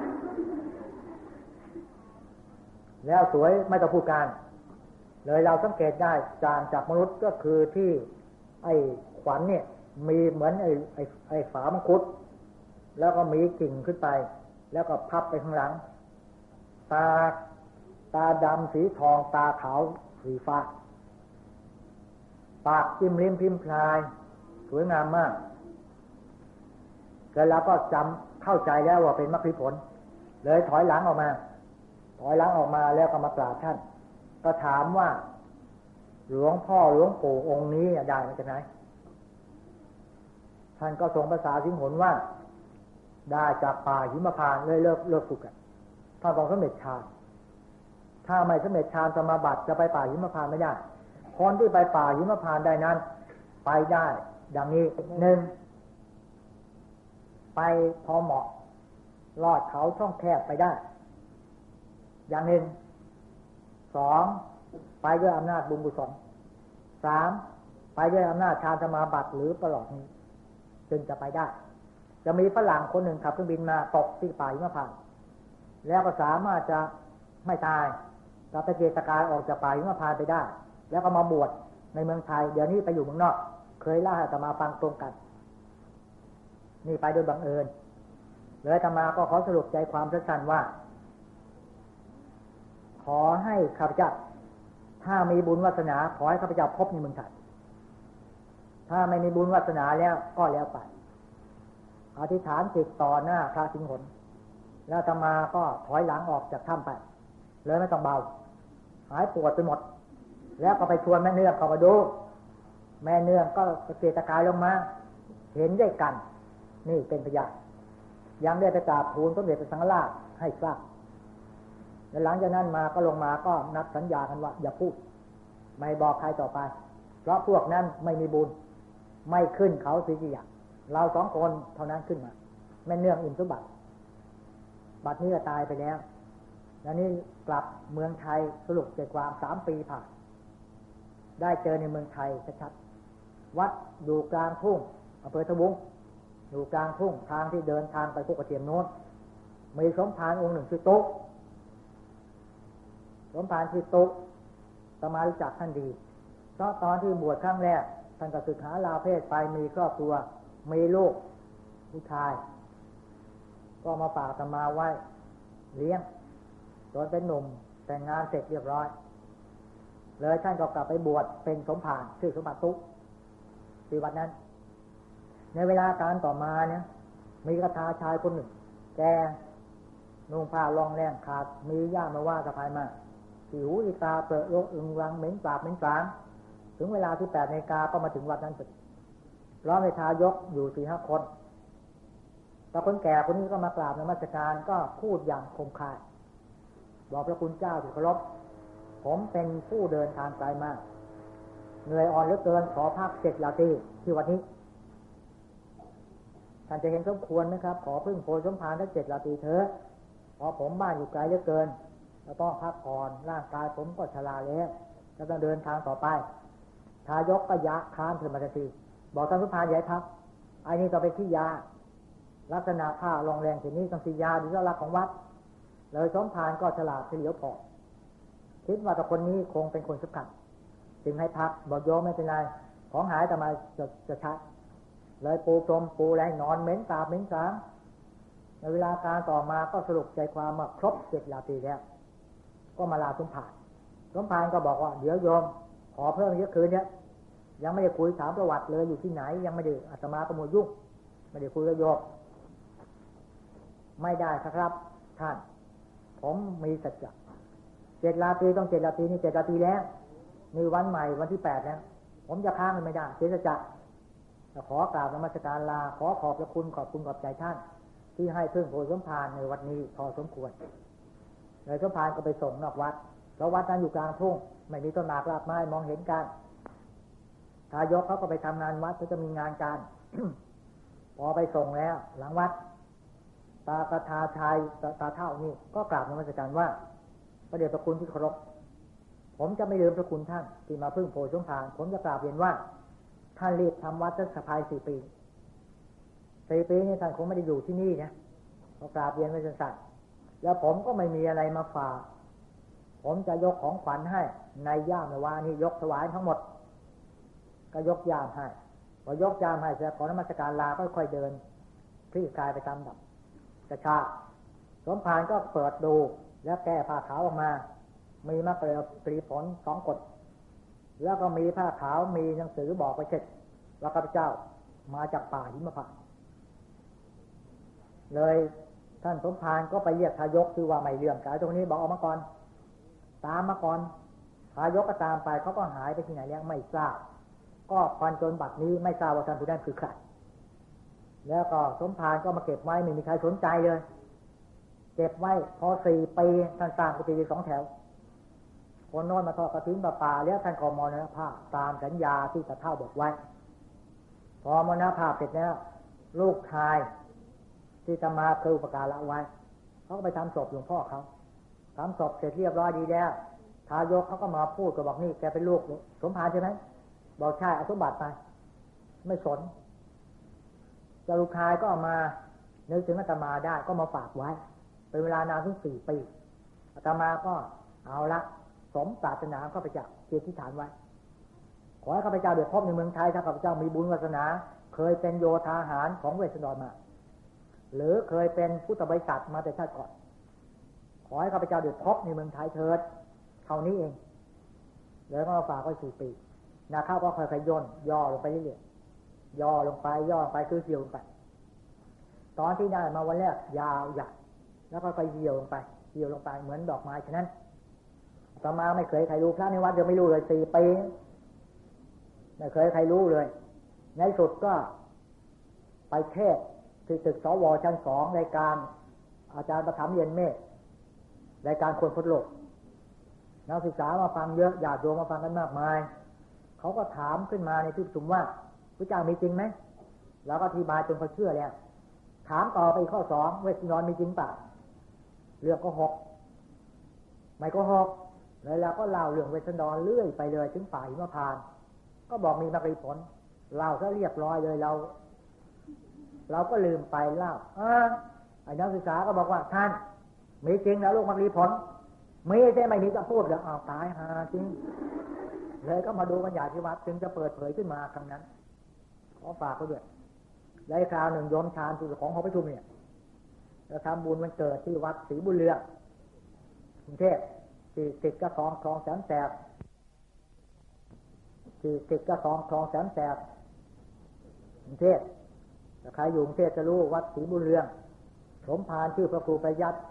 แล้วสวยไม่ต้องพูดกันเลยเราสังเกตได้จางจากมนุษย์ก็คือที่ไอ้ขวัญเนี่ยมีเหมือนไอ้ไอ้ไอ้ฝามังคุดแล้วก็มีกิ่งขึ้นไปแล้วก็พับไปข้างหลังตาตาดำสีทองตาขาวสีฟ้าปากจิ้มลิ้มพิมพ์พลายสวยงามมากแล้วเราก็จำเข้าใจแล้วว่าเป็นมรรคผลเลยถอยหลังออกมาถอยหลังออกมาแล้วก็มากราบท่านก็ถามว่าหลวงพ่อหลวงปู่องค์นี้ได้มาจากไหนท่านก็ส่งภาษาสิงหนว่าได้จากป่าหิมพานต์เลยเลิกเลิกฝึกกันท่านต้องสำเร็จฌานถ้าไม่สำเร็จฌานสมาบัติจะไปป่าหิมพานต์ไม่ได้คนที่ไปป่าหิมพานต์ได้นั้นไปได้ดังนี้หนึ่งไปพอเหมาะลอดเขาช่องแคบไปได้อย่างหนึ่งสองไปด้วยอำนาจบุญกุศลสามไปด้วยอำนาจฌานสมาบัติหรือประหลอดนี้จึงจะไปได้จะมีฝรั่งคนหนึ่งขับเครื่องบินมาตกที่ป่าหิมพานต์แล้วก็สามารถจะไม่ตายจะตะเกียกตะกายออกจากป่าหิมพานต์ไปได้แล้วก็มาบวชในเมืองไทยเดี๋ยวนี้ไปอยู่เมืองนอกเคยเล่าให้อาตมาฟังตรงกันนี่ไปโดยบังเอิญเลยอาตมาก็ขอสรุปใจความสั้นๆว่าขอให้ข้าพเจ้าถ้ามีบุญวาสนาขอให้ข้าพเจ้าพบในเมืองไทยถ้าไม่มีบุญวาสนาแล้วก็แล้วไปอธิษฐานจิตต่อหน้าพระสิงหนแล้วอาตมาก็ถอยหลังออกจากถ้ำไปเลยไม่ต้องเบาหายปวดไปหมดแล้วก็ไปชวนแม่เนื่องเข้ามาดูแม่เนื่องก็ตะเกียกตะกายลงมาเห็นด้วยกันนี่เป็นพยานยังได้ไปกราบทูลสมเด็จพระสังฆราชให้ทราบแล้วหลังจากนั้นมาก็ลงมาก็นัดสัญญากันว่าอย่าพูดไม่บอกใครต่อไปเพราะพวกนั้นไม่มีบุญไม่ขึ้นเขาสิจิยะเราสองคนเท่านั้นขึ้นมาแม่เนื่องอิ่มสมบัติบัดนี้ก็ตายไปแล้วแล้วนี่กลับเมืองไทยสรุปใจความสามปีผ่านได้เจอในเมืองไทยชัดๆวัดอยู่กลางทุ่งอำเภอทะวงอยู่กลางทุ่งทางที่เดินทางไปพวกกระเทียมโน้นมีสมภารองค์หนึ่งชื่อตุ๊กสมภารชื่อตุ๊กสมารู้จักท่านดีเพราะตอนที่บวชครั้งแรกท่านก็ศึกษาลาเพศไปมีครอบครัวมีลูกผู้ชายก็มาฝากอาตมาไว้เลี้ยงจนเป็นหนุ่มแต่งงานเสร็จเรียบร้อยเลยท่านก็กลับไปบวชเป็นสมภารชื่อสมภารตุ๊กที่วัดนั้นในเวลาการต่อมาเนี่ยมีกระทาชายคนหนึ่งแกนุ่งผ้าลองแรงขาดมีย่ามาว่าสะพายมาผิวอีตาเปรอะโรคอึงรังเหม็นปากเหม็นสางถึงเวลาที่แปดนาฬิกาก็มาถึงวัดนั้นพอดีร้องในทายกอยู่สี่ห้าคนแต่คนแก่คนนี้ก็มากราบนมัสการก็พูดอย่างคมคายบอกพระคุณเจ้าที่เคารพผมเป็นผู้เดินทางไกลมากเหนื่อยอ่อนเหลือเกินขอพักเจ็ดราตรีที่วันนี้ท่านจะเห็นสมควรไหมครับขอพึ่งโพสมภารทั้งเจ็ดราตรีเถอะเพราะผมบ้านอยู่ไกลเหลือเกินจะต้องพักผ่อนร่างกายผมก็ชราแล้วจะต้องเดินทางต่อไปทายกก็ยะค้านเถิดมาทันทีบอกท่านสมภารอย่าให้พักไอ้นี่ต้องไปที่ยาลักษณะผ้าลงแรงทีนี้ต้องสียาดีแล้วรักของวัดเลยสมภารก็ฉลาดเฉลียวพอคิดว่าแต่คนนี้คงเป็นคนสำคัญจึงให้พักบอกโยมไม่เป็นไรของหายแต่มาจะจะชัดเลยปูพรมปูแรงนอนเหม็นตาเหม็นสางในเวลาการต่อมาก็สรุปใจความว่าครบเจ็ดราตรีแล้วก็มาลาสมภารสมภารก็บอกว่าเดี๋ยวโยมขอเพิ่มเยอะคืนเนี้ยยังไม่ได้คุยถามประวัติเลยอยู่ที่ไหนยังไม่ได้อาตมาก็มัวยุ่งไม่ได้คุยกับโยมไม่ได้ครับท่านผมมีสัจจะเจ็ดราตรีต้องเจ็ดราตรีนี่เจ็ดราตรีแล้วมีวันใหม่วันที่แปดแล้วผมจะค้างมันไม่ได้เสียสัจจะขอกราบนมัสการลาขอขอบพระคุณขอบคุณขอบใจท่านที่ให้พึ่งโพสมภารในวันนี้พอสมควรเลยสมภารก็ไปส่งนอกวัดเพราะวัดนั้นอยู่กลางทุ่งไม่มีต้นหมากรากไม้มองเห็นกันทายกเขาก็ไปทำงานวัดเขาจะมีงานการ พอไปส่งแล้วหลังวัดตากระทาชายตาเท่านี่ก็กราบนมัสการว่าพระเดชพระคุณที่เคารพผมจะไม่ลืมพระคุณท่านที่มาพึ่งโพสมภารผมจะกราบเรียนว่าท่านรีบทำวัดสักสะพายสี่ปีสี่ปีนี่ท่านคงไม่ได้อยู่ที่นี่นะก็กราบเรียนไว้สั้นๆแล้วผมก็ไม่มีอะไรมาฝากผมจะยกของขวัญให้ในย่ามในวานี่ยกถวายทั้งหมดก็ยกย่ามให้พอยกย่ามให้เสร็จขอนมัสการลาก็ค่อยเดินคลี่คลายไปตามดับกระชากสมภารก็เปิดดูแล้วแก้ผ้าขาวออกมามีมะเกลือปรีผลสองกฎแล้วก็มีผ้าขาวมีหนังสือบอกไปเช็ดว่าข้าพเจ้ามาจากป่าหิมพานต์เลยท่านสมภารก็ไปเรียกทายกคือว่าไม่เลื่อมสายตรงนี้บอกออกมาก่อนตามมาก่อนทายกก็ตามไปเขาก็หายไปที่ไหนแล้วไม่ทราบก็พันจนบัดนี้ไม่ทราบว่าท่านผู้นั้นคือใครแล้วก็สมภารก็มาเก็บไว้ไม่มีใครสนใจเลยเก็บไว้พอสี่ปีท่านสร้างกุฏิสองแถวคนโน้นมาทอดกฐินป่าแล้วท่านขอมรณภาพตามสัญญาที่ตาเฒ่าบอกไว้พอมรณภาพเสร็จแล้วลูกชายที่จะมาคืออุปการะไว้เขาก็ไปทำศพหลวงพ่อเขาทำศพเสร็จเรียบร้อยดีแล้วทายกเขาก็มาพูดก็บอกนี่แกเป็นลูกสมภารใช่ไหมบอกใช่เอาสมบัติไปไม่สนเจ้าลูกชายก็เอามานึกถึงอาตมาได้ก็มาฝากไว้เป็นเวลานานถึงสี่ปีอาตมาก็เอาละสมปรารถนาข้าพเจ้าเจตที่ฐานไว้ขอให้ข้าพเจ้าเดือดพบในเมืองไทยถ้าข้าพเจ้ามีบุญวาสนาเคยเป็นโยธาหารของเวสสันดรมาหรือเคยเป็นพุทธบริษัทมาแต่ชาติก่อนขอให้ข้าพเจ้าเดือดพบในเมืองไทยเถิดเท่านี้เองแล้วก็ฝากไว้สี่ปีนาข้าวก็ค่อยๆย่นย่อลงไปเรื่อยๆย่อลงไปย่อลงไปคือเหี่ยวลงไปตอนที่ได้มาวันแรกยาวใหญ่แล้วก็ค่อยๆเหี่ยวลงไปเหี่ยวลงไปเหมือนดอกไม้ฉะนั้นต่อมาไม่เคยใครรู้พระในวัดยังไม่รู้เลยสี่ปีไม่เคยใครรู้เลยในสุดก็ไปเทศที่ตึกสวชั้นสองรายการอาจารย์ประถมเย็นเมฆรายการคนพุทธโลกนักศึกษามาฟังเยอะญาติโยมมาฟังกันมากมายเขาก็ถามขึ้นมาในที่ประชุมว่าพระเจ้ามีจริงไหมแล้วก็อธิบายจนเขาเชื่อแล้วถามต่อไปข้อสองเวสสันดรมีจริงเปล่าเรื่องก็หกไม่ก็หกเลยเราก็เล่าเรื่องเวสสันดรเรื่อยไปเลยถึงป่าหิมพานต์ก็บอกมีมรรคผลเล่าซะเรียบร้อยเลยเราเราก็ลืมไปเล่าอ่าไอ้นักศึกษาก็บอกว่าท่านมีจริงนะลูกมรรคผลไม่ใช่ไม่มีจะพูดเดี๋ยวอ้าวตายหาจริงเลยก็มาดูกันใหญ่ที่วัดจึงจะเปิดเผยขึ้นมาครั้งนั้นขอฝากเขาด้วยในคราวหนึ่งโยมฌานที่ของหอประชุมเนี่ยจะทำบุญวันเกิดที่วัดศรีบุญเรืองกรุงเทพที่ติดกระคลองคลองแสนแสบที่ติดกระคลองคลองแสนแสบกรุงเทพถ้าใครอยู่กรุงเทพจะรู้วัดศรีบุญเรืองสมภารชื่อพระครูประยัติ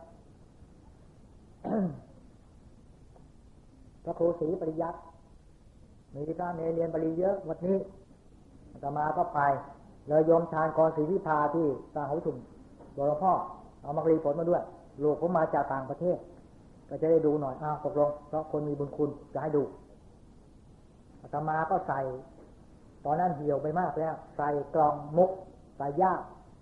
พระครูศรีปริยัติมีพระเนรเรียนบาลีเยอะวันนี้อาตมาก็ไปเลยโยมฌานกรศรีวิภาที่สร้างหอประชุมบอกหลวงพ่อเอามรรคผลมาด้วยลูกผมมาจากต่างประเทศก็จะได้ดูหน่อยอ้าวตกลงเพราะคนมีบุญคุณจะให้ดูอาตมาก็ใส่ตอนนั้นเหี่ยวไปมากแล้วใส่กล่องมุกใส่ย่า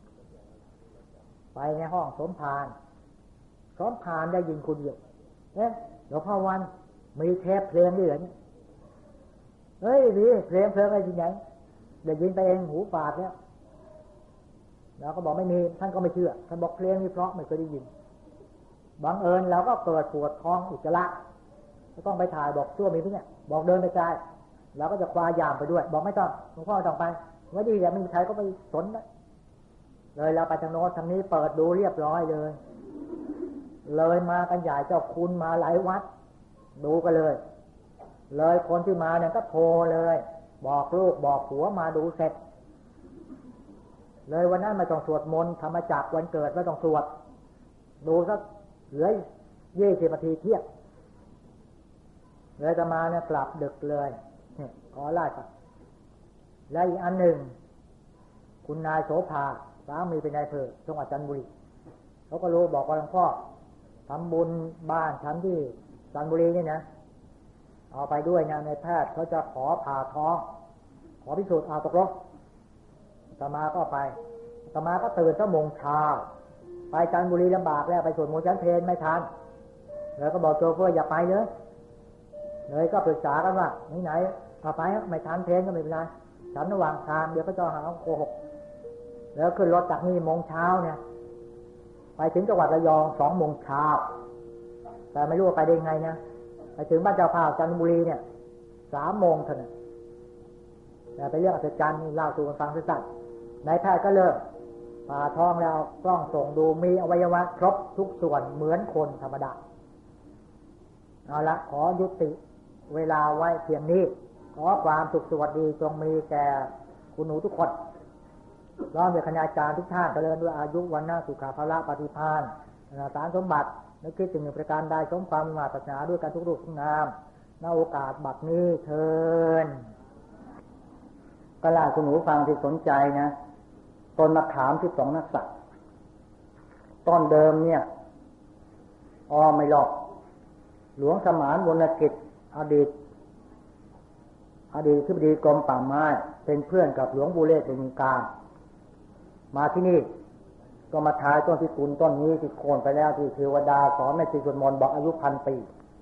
ไปในห้องสมภารสมภารได้ยินคนเดียวเอ๊ะหลวงพ่อวันมีเทปเพลงด้วยเหรอเนี่ยเฮ้ยดีเพลงเพลงอะไรจริงไงได้ยินไปเองหูฝาดแล้วเราก็บอกไม่มีท่านก็ไม่เชื่อท่านบอกเพลงนี้เพราะไม่เคยได้ยินบังเอิญเราก็เกิดปวดท้องอุจจาระก็ต้องไปถ่ายบอกชั่วมีพี่เนี่ยบอกเดินไปไกลเราก็จะคว้ายามไปด้วยบอกไม่ต้องหลวงพ่อต้องไปไม่ดีอย่าไม่มีใครก็ไปสนนะเลยเราไปทางโน้นทางนี้เปิดดูเรียบร้อยเลยเลยมากันใหญ่เจ้าคุณมาหลายวัดดูกันเลยเลยคนที่มาเนี่ยก็โทรเลยบอกลูกบอกผัวมาดูเสร็จเลยวันนั้นไม่ต้องสวดมนต์ธรรมจักรวันเกิดไม่ต้องสวดดูสักเหลือยี่สิบนาทีเที่ยงเลยจะมาเนี่ยกลับดึกเลยเนี่ยขอไล่ครับและอีกอันหนึ่งคุณนายโสภาสามีเป็นนายอำเภอจังหวัดจันทบุรีเขาก็รู้บอกว่าหลวงพ่อทำบุญบ้านฉันที่จันทบุรีนี่นะเอาไปด้วยนะในแพทย์เขาจะขอผ่าท้องขอพิสูจน์เอาตกลงอาตมาก็ไปอาตมาก็ตื่นชั่วโมงเช้าไปจันทบุรีลำบากแล้วไปสวดมนต์ชั้นเพลไม่ทันเลยก็บอกโชเฟอร์อย่าไปเลยเลยก็ปรึกษากันว่าไหนๆเอาไปไม่ทันเพลก็ไม่เป็นไรฉันระหว่างทางเดี๋ยวก็จะหาโกหกแล้วขึ้นรถจากนี่โมงเช้าเนี่ยไปถึงจังหวัดระยองสองโมงเช้าแต่ไม่รู้ว่าไปได้ไงนะไปถึงบ้านเจ้าภาพจันทบุรีเนี่ยสามโมงเท่านั้นแต่ไปเรื่องอัศจรรย์นี่เล่าสู่กันฟังสั้นๆนายแพทย์ก็เลิกผ่าท้องแล้วกล้องส่งดูมีอวัยวะครบทุกส่วนเหมือนคนธรรมดาเอาละขอยุติเวลาไว้เพียงนี้ขอความสุขสวัสดีจงมีแก่คุณหนูทุกคนร้องด้วยคณาจารย์ทุกท่านเจริญด้วยอายุวันนาสุขาภละปฏิภาณสารสมบัตินึกคิดถึงหนึ่งประการใดสมความมาตรฐานด้วยการทุกรูปทุกนามณโอกาสบัดนี้เชิญก็ล่าคุณหนูฟังที่สนใจนะต้นมะขามที่สองนักสัตว์ต้นเดิมเนี่ยอ้อไม่หลอกหลวงสมานวรรณกิจอดีตอดีตที่ปดีกรมป่าไม้เป็นเพื่อนกับหลวงบุเรศเป็นกลางมาที่นี่ก็มาทายต้นพิกุลต้นนี้ที่โค่นไปแล้วที่เทวดาสอนในสิสวดมนต์บอกอายุพันปี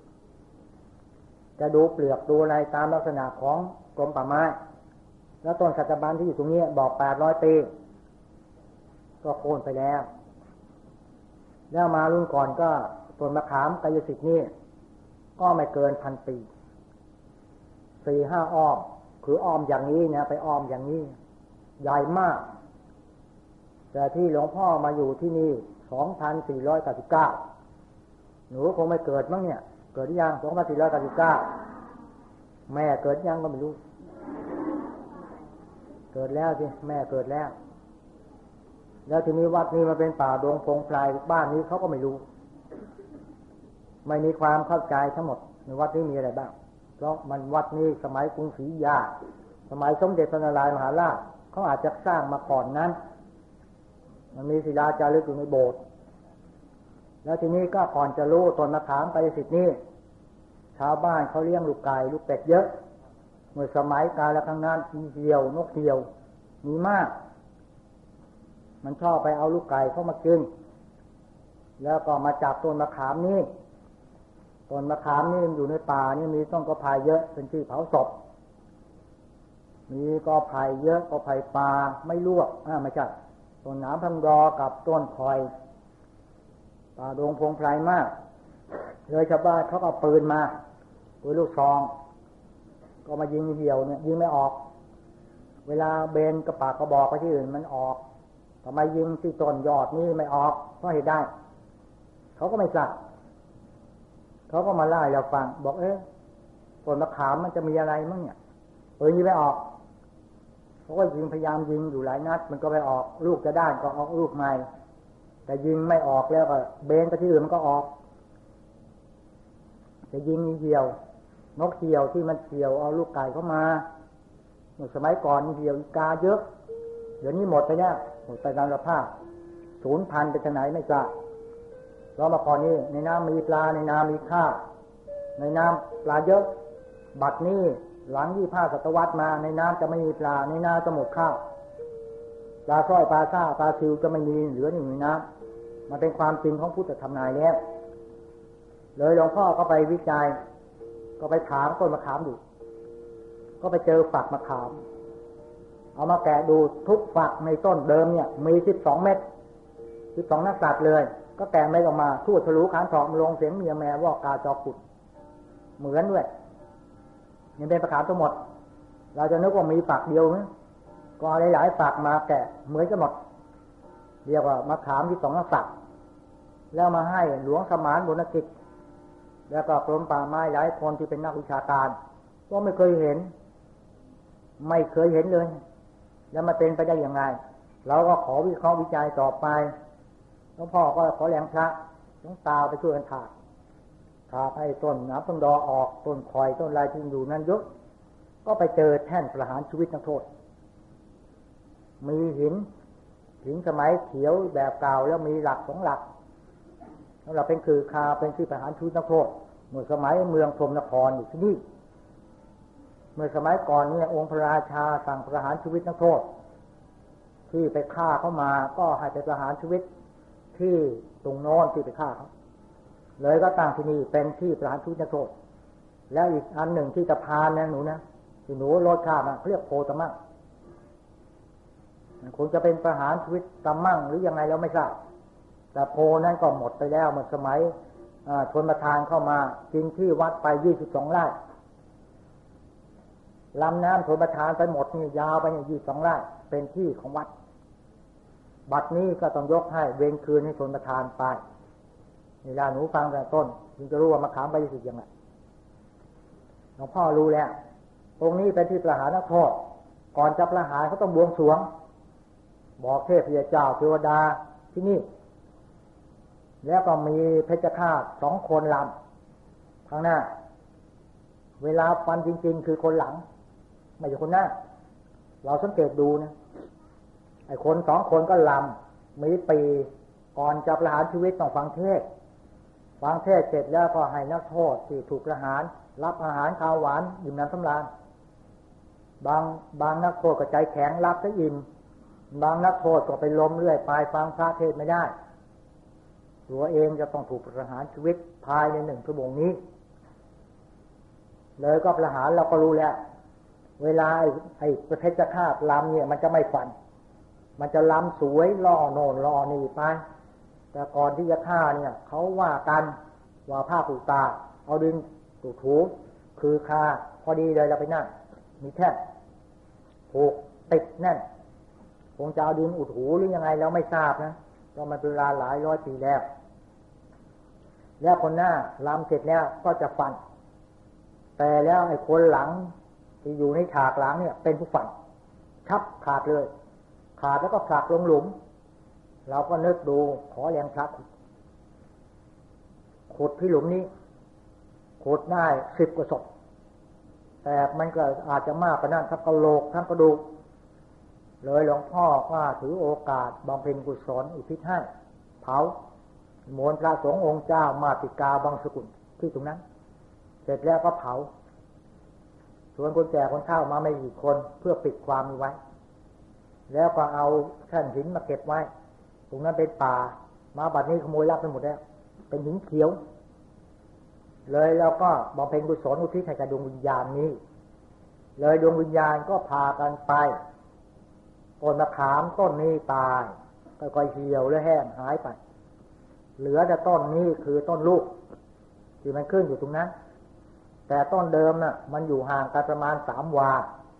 จะดูเปลือกดูอะไรตามลักษณะของกรมป่าไม้แล้วต้นสัตบันที่อยู่ตรงนี้บอกแปดร้อยปีก็โค่นไปแล้วแล้วมารุ่นก่อนก็ต้นมะขามกายสิทธิ์นี่ก็ไม่เกินพันปีสี่ห้าอ้อมคืออ้อมอย่างนี้นะไปอ้อมอย่างนี้ใหญ่มากแต่ที่หลวงพ่อมาอยู่ที่นี่สองพันสี่ร้อยเก้าสิบเก้าหนูคงไม่เกิดมั้งเนี่ยเกิดหรือยังสองพันสี่ร้อยเก้าสิบเก้าแม่เกิดยังก็ไม่รู้เกิดแล้วสิแม่เกิดแล้วแล้วทีนี้วัดนี้มาเป็นป่าดงพงไพรบ้านนี้เขาก็ไม่รู้ไม่มีความเข้าใจทั้งหมดในวัดนี้มีอะไรบ้างเพราะมันวัดนี้สมัยกรุงศรีอยุธยาสมัยสมเด็จพระนารายณ์มหาราชเขาอาจจะสร้างมาก่อนนั้นมันมีศิลาจารึกอยู่ในโบสถ์แล้วทีนี้ก็ก่อนจะรู้ต้นมะขามไปสิทธิ์นี้ชาวบ้านเขาเลี้ยงลูกไก่ลูกเป็ดเยอะเมื่อสมัยกาลครั้งนั้นมีเหี่ยวนกเหี่ยวมีมากมันชอบไปเอาลูกไก่เข้ามากินแล้วก็มาจับต้นมะขามนี้ต้นมะขามนี่อยู่ในป่านี่มีต้นกระพายเยอะเป็นที่เผาศพมีกอไผ่เยอะกอไผ่ป่าไม่ลวกอ่าไม่ใช่ต้นหนามพังรอกับต้นคอยป่าดงพงไพรมากเลยชาวบ้านเขาเอาปืนมาปืนลูกซองก็มายิงเหี่ยวเนี่ยยิงไม่ออกเวลาเบนกระปากกระบอกไปที่อื่นมันออกทำไมยิงที่ต้นยอดนี่ไม่ออกเพราะเหตุได้เขาก็ไม่ทราบเขาก็มาไล่เราฟังบอกเอ๊ะต้นมะขามมันจะมีอะไรมั้งเนี่ยเออยิงไม่ออกเขาก็ยิงพยายามยิงอยู่หลายนัดมันก็ไม่ออกลูกจะด้านก็ออกลูกใหม่แต่ยิงไม่ออกแล้วก็เบนไปที่อื่นมันก็ออกจะยิงเหี่ยวนกเหี่ยวที่มันเหี่ยวเอาลูกไก่เข้ามาเมื่อสมัยก่อนเหี่ยวกาเยอะเดี๋ยวนี้หมดไปเนี่ยหมดไปตามสภาพสูญพันธุ์ไปทางไหนไม่ทราบเรามาก่อนนี้ในน้ำมีปลาในน้ำมีข้าวในน้ำปลาเยอะบัดนี้หลังยี่ห้าศตวรรษมาในน้ำจะไม่มีปลาในน้ำจะหมดข้าวปลาสร้อยปลาซ่าปลาซิวจะไม่มีเหลืออยู่ในน้ำมันเป็นความจริงของพุทธธรรมนายแล้วเลยหลวงพ่อก็ไปวิจัยก็ไปถามต้นมะขามดูก็ไปเจอฝักมะขามเอามาแกะดูทุกฝักในต้นเดิมเนี่ยมีสิบสองเม็ดสิบสองนักสัตว์เลยก็แกะเม็ดออกมาทั่วทะลุขานถอมลงเสียงเมียแม่ว่ากาจอขุดเหมือนด้วยนี่เป็นมะขามทั้งหมดเราจะนึกว่ามีฝักเดียวนะก็เอาหลายๆฝักมาแกะเหมือนกันหมดเรียกว่ามะขามที่สองนักสัตว์แล้วมาให้หลวงสมานบุญกิจแล้วก็กรมป่าไม้หลายคนที่เป็นนักวิชาการก็ไม่เคยเห็นไม่เคยเห็นเลยแล้วมาเป็นไปได้ยังไงเราก็ขอวิเคราะห์วิจัยต่อไปหลวงพ่อก็ขอแรงพระหลวงตาไปช่วยกันถากถากให้ต้นน้ำต้นดอออกต้นคอยต้นลายที่อยู่นั้นเยอะก็ไปเจอแท่นประหารชีวิตนักโทษมีหินหินสมัยเขียวแบบเก่าแล้วมีหลักสองหลักแล้วเราเป็นคือคาเป็นที่ประหารชีวิตนักโทษเมื่อสมัยเมืองพรหมนครอยู่ที่นี่เมื่อสมัยก่อนเนี่ยองค์พระราชาสั่งประหารชีวิตนักโทษที่ไปฆ่าเขามาก็ให้ไปประหารชีวิตที่ตรงโน้นที่ไปฆ่าเขาเลยก็ตั้งที่นี่เป็นที่ประหารชีวิตนักโทษแล้วอีกอันหนึ่งที่จะพานนะหนูนะที่หนูรถข้ามาเรียกโพตมั่งคงจะเป็นประหารชีวิตตมั่งหรือยังไงเราไม่ทราบแต่โพนั้นก็หมดไปแล้วเมื่อสมัยชนประทานเข้ามาจริงที่วัดไปยี่สิบสองไร่ลำน้ำชนประทานไปหมดนี่ยาวไปเนี่ยยี่สิบสองไร่เป็นที่ของวัดบัดนี้ก็ต้องยกให้เวรคืนให้ชนประทานไปนี่ล่ะหนูฟังแต่ต้นถึงจะรู้ว่ามะขามใบสิยังไงหลวงพ่อรู้แล้วตรงนี้เป็นที่ประหารนักโทษก่อนจะประหารเขาต้องบวงสรวงบอกเทพเจ้าเทวดาที่นี่แล้วก็มีเพชฌฆาตสองคนลำข้างหน้าเวลาฟันจริงๆคือคนหลังไม่ใช่คนหน้าเราสังเกตดูนะไอ้คนสองคนก็ลำมีปีก่อนจะประหารชีวิตต้องฟังเทศฟังเทศเสร็จแล้วก็ให้นักโทษที่ถูกประหารรับอาหารข้าวหวานอิ่มน้ำสำราญบางบางนักโทษก็ใจแข็งรับซะอิ่มบางนักโทษก็ไปล้มเรื่อยไปฟังพระเทศไม่ได้ตัวเองจะต้องถูกประหารชีวิตภายในหนึ่งชั่วโมงนี้เลยก็ประหารเราก็รู้แล้วเวลาไอ้ไอ้เพชฌฆาตลำเนี่ยมันจะไม่ฟันมันจะลำสวยล่อโน่นล่อนี่ไปแต่ก่อนที่จะฆ่าเนี่ยเขาว่ากันว่าผ้าปูตาเอาดินถูถูคือคาพอดีเลยเราไปนั่งมีแท่นผูกติดแน่นคงจะเอาดินอุดหูหรือยังไงเราไม่ทราบนะเพราะมันเป็นเวลาหลายร้อยปีแล้วแล้วคนหน้าลำเสร็จแล้วก็จะฟันแต่แล้วไอ้คนหลังที่อยู่ในฉากหลังเนี่ยเป็นผู้ฟันชับขาดเลยขาดแล้วก็ผลักลงหลุมเราก็นึกดูขอแรงพระขุดที่หลุมนี้ขุดได้สิบกว่าศพแต่มันก็อาจจะมากกว่านั้นทั้งกระโหลกทั้งกระดูกเลยหลวงพ่อก็ถือโอกาสบำเพ็ญกุศลอุทิศให้เผาโมนพระสงฆ์องค์เจ้ามาติกาบางสกุลที่ตรงนั้นเสร็จแล้วก็เผาส่วนคนแก่คนเฒ่ามาไม่กี่คนเพื่อปิดความมีไว้แล้วก็เอาแท่นหินมาเก็บไว้ตรงนั้นเป็นป่ามาบัดนี้ขโมยลักไปหมดแล้วเป็นหินเขียวเลยแล้วก็บำเพ็ญกุศลอุทิศให้กับดวงวิญญาณนี้เลยดวงวิญญาณก็พากันไปต้นมะขามต้นนี้ตายค่อยๆเหี่ยวและแห้งหายไปเหลือแต่ต้นนี้คือต้นลูกที่มันขึ้นอยู่ตรงนั้นแต่ต้นเดิมน่ะมันอยู่ห่างกันประมาณสามวา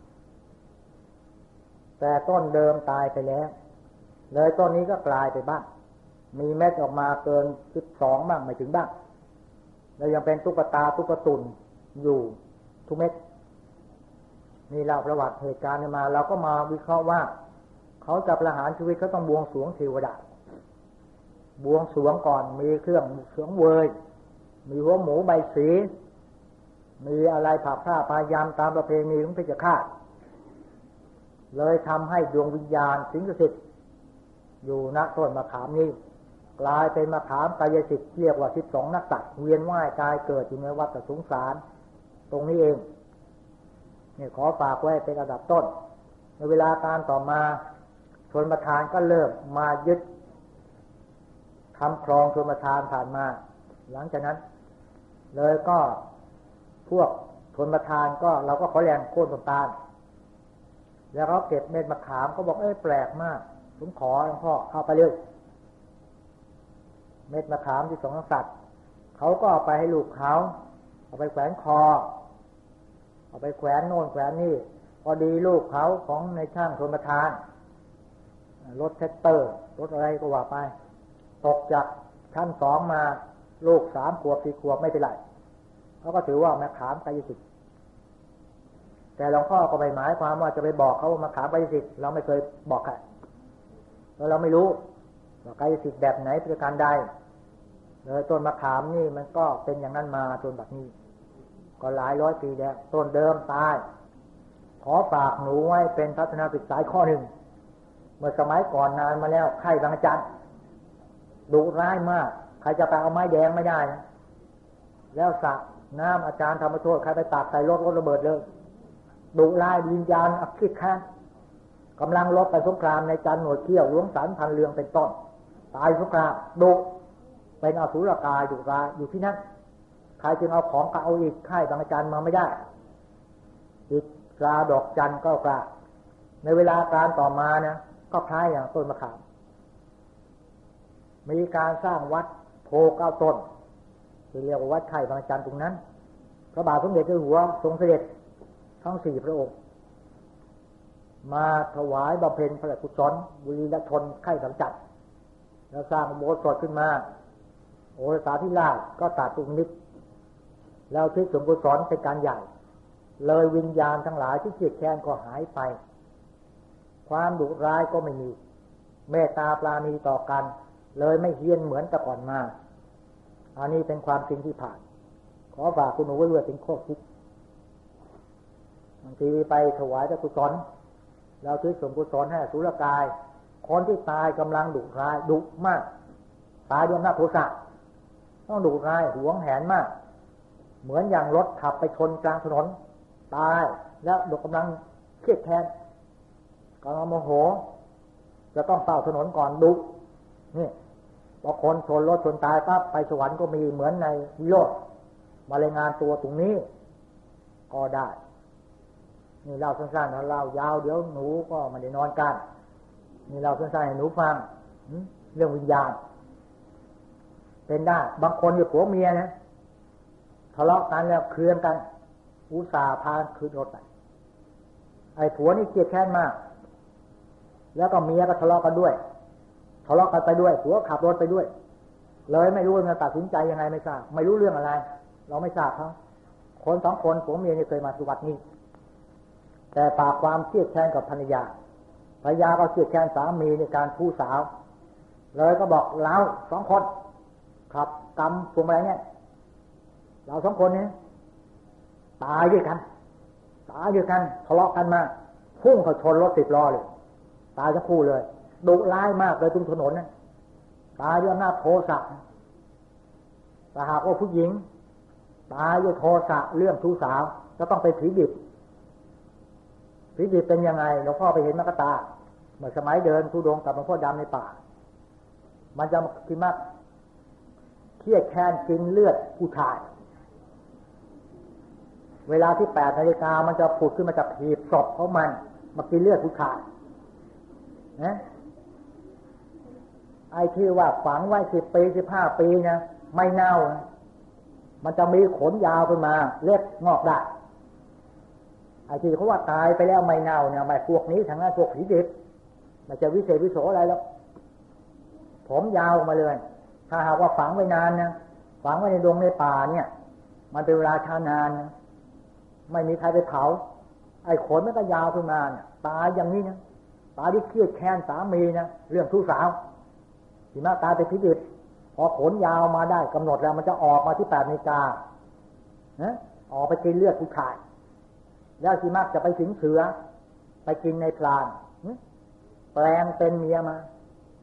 แต่ต้นเดิมตายไปแล้วเลยต้นนี้ก็กลายไปบ้างมีเม็ดออกมาเกินสิบสองบ้างไม่ถึงบ้างแล้วยังเป็นตุ๊กตาตุ๊กตุนอยู่ทุกเม็ดนี่เล่าประวัติเหตุการณ์มาเราก็มาวิเคราะห์ว่าเขาจะประหารชีวิตเขาต้องบวงสรวงเทวดาบวงสรวงก่อนมีเครื่องเสืองเวยมีหัวหมูใบสีมีอะไรผักผ้าพายามตามประเพณีของเพชฌฆาตเลยทำให้ดวงวิญญาณสิงสถิตอยู่ณต้นมะขามนี้กลายเป็นมะขามกายสิทธิ์เรียกว่าสิบสองนักสัตว์เวียนว่ายตายเกิดอยู่ในวัฏสงสารตรงนี้เองนี่ขอฝากไว้เป็นระดับต้นในเวลาการต่อมาชนประทานก็เริ่มมายึดทำคลองชนประทานผ่านมาหลังจากนั้นเลยก็พวกชนประทานก็เราก็ขอแรงโค่นต้นตาลแล้วเขาเก็บเม็ดมะขามก็บอกเอ้ยแปลกมากผมขอหลวงพ่อเอาไปเลยเม็ดมะขามที่สองสัตว์เขาก็เอาไปให้ลูกเขาเอาไปแขวนคอเอาไปแขวนโน่นแขวนนี่พอดีลูกเขาของในช่างชนประทานรถแท็กเตอร์รถอะไรก็ว่าไปตกจากชั้นสองมาลูกสามขวบสี่ขวบไม่เป็นไรเขาก็ถือว่ามะขามกายสิทธิ์แต่หลวงพ่อก็ไม่หมายความว่าจะไปบอกเขาว่ามะขามกายสิทธิ์เราไม่เคยบอกใครเพราะเราไม่รู้ว่ากายสิทธิ์แบบไหนประการใดเลยต้นมะขามนี่มันก็เป็นอย่างนั้นมาจนแบบนี้ก็หลายร้อยปีแล้วต้นเดิมตายขอฝากหนูไว้เป็นทัศนศึกษาข้อหนึ่งเมื่อสมัยก่อนนานมาแล้วไข่บางอาจารย์ดุร้ายมากใครจะไปเอาไม้แดงไม่ได้นะแล้วสระน้ำอาจารย์ธรรมโทษใครไปตักใส่รถรถระเบิดเลยดุร้ายวิญญาณอักขิดข้างกำลังรบไปสงครามในจันทร์หนวดเขี้ยวหลวงสันพันเรืองเป็นต้นตายสงครามดุเป็นอสุรกายดุร้ายอยู่ที่นั่นใครจึงเอาของกเอาอีกไข่บางอาจารย์มาไม่ได้อีกกราดอกจันทร์ก็กราในเวลาการต่อมานะก็คล้ายอย่างต้นมะขามมีการสร้างวัดโพเก้าต้นที่เรียกว่าวัดไข่บางอาจารย์ตรงนั้นพระบาทสมเด็จเจ้าอยู่หัวทรงเสด็จทั้งสี่พระองค์มาถวายบำเพ็ญพระราชกุศลบุรีละชนไข่บางจัดแล้วสร้างโบสถ์ขึ้นมาโอรสาธิราชก็ตัดตุงนิดแล้วที่สมกุศลเป็นการใหญ่เลยวิญญาณทั้งหลายที่เกลียดแค้นก็หายไปความดุร้ายก็ไม่มีเมตตาปราณีต่อกันเลยไม่เฮี้ยนเหมือนแต่ก่อนมาอันนี้เป็นความจริงที่ผ่านขอฝากคุณหนูไว้ด้วยเป็นข้อคิดบางทีไปถวายพระกุศลแล้วที่สมกุศลให้สุรกายคนที่ตายกำลังดุร้ายดุมากตายด้วยอำนาจโทสะต้องดุร้ายหวงแหนมากเหมือนอย่างรถขับไปชนกลางถนนตายแล้วดุกำลังเครียดแค้นกำลังโมโหจะต้องเฝ้าถนนก่อนดุนี่พอคนชนรถชนตายปั๊บไปสวรรค์ก็มีเหมือนในวิโรจน์มารายงานตัวตรงนี้ก็ได้นี่เล่าสั้นๆนะเล่ายาวเดี๋ยวหนูก็ไม่ได้นอนกันนี่เล่าสั้นๆให้หนูฟังเรื่องวิญญาณเป็นได้บางคนอยู่ผัวเมียนะทะเลาะกันแล้วเคลื่อนกันอุตส่าห์พาคืนรถไปไอ้ผัวนี่เกลียดแค้นมากแล้วก็เมียก็ทะเลาะกันด้วยทะเลาะกันไปด้วยผัวขับรถไปด้วยเลยไม่รู้จะตัดสินใจยังไงไม่ทราบไม่รู้เรื่องอะไรเราไม่ทราบเขาคนสองคนผัวเมียนี่เคยมาสุวัดนี้แต่ปากความเครียดแค้นกับภรรยาภรรยาก็เครียดแค้นสามีในการผู้สาวเลยก็บอกเราสองคนขับกำพวงมาลัยเนี่ยเราสองคนนี้ตายด้วยกันตายด้วยกันทะเลาะกันมาพุ่งเข้าชนรถสิบล้อเลยตายทั้งคู่เลยดุร้ายมากเลยตรงถนนนั้นตายด้วยอำนาจโทสะแต่หากว่าผู้หญิงตายด้วยโทสะเรื่องชู้สาวจะต้องไปผีดิบผีดิบเป็นยังไงหลวงพ่อไปเห็นมกตาเมื่อสมัยเดินทุดงกับหลวงพ่อดำในป่ามันจะคิดมากเครียดแค้นกินเลือดผู้ชายเวลาที่แปดนาฬิกามันจะผุดขึ้นมาจากหีบศพของมันมากินเลือดผู้ชายนะไอ้ที่ว่าฝังไว้สิบปีสิบห้าปีนะไม่เน่านะมันจะมีขนยาวขึ้นมาเล็บงอกได้ไอ้ที่เขาว่าตายไปแล้วไม่เน่าเนี่ยไม่พวกนี้ทางนั้นพวกผีดิบมันจะวิเศษวิโสอะไรแล้วผมยาวมาเลยถ้าหากว่าฝังไว้นานนะฝังไว้ในดงในป่าเนี่ยมันเป็นเวลาช้านานนะไม่มีใครไปเผาไอ้ขนมันก็ยาวขึ้นมาเนี่ยตายอย่างนี้นะตายที่เครียดแค้นสามีนะเรื่องชู้สาวที่มาตายเป็นผีดิบพอขนยาวมาได้กำหนดแล้วมันจะออกมาที่แปดนาฬิกานะออกไปกินเลือดผู้ชายแล้วที่มากจะไปถึงเสือไปกินในพรานแปลงเป็นเมียมา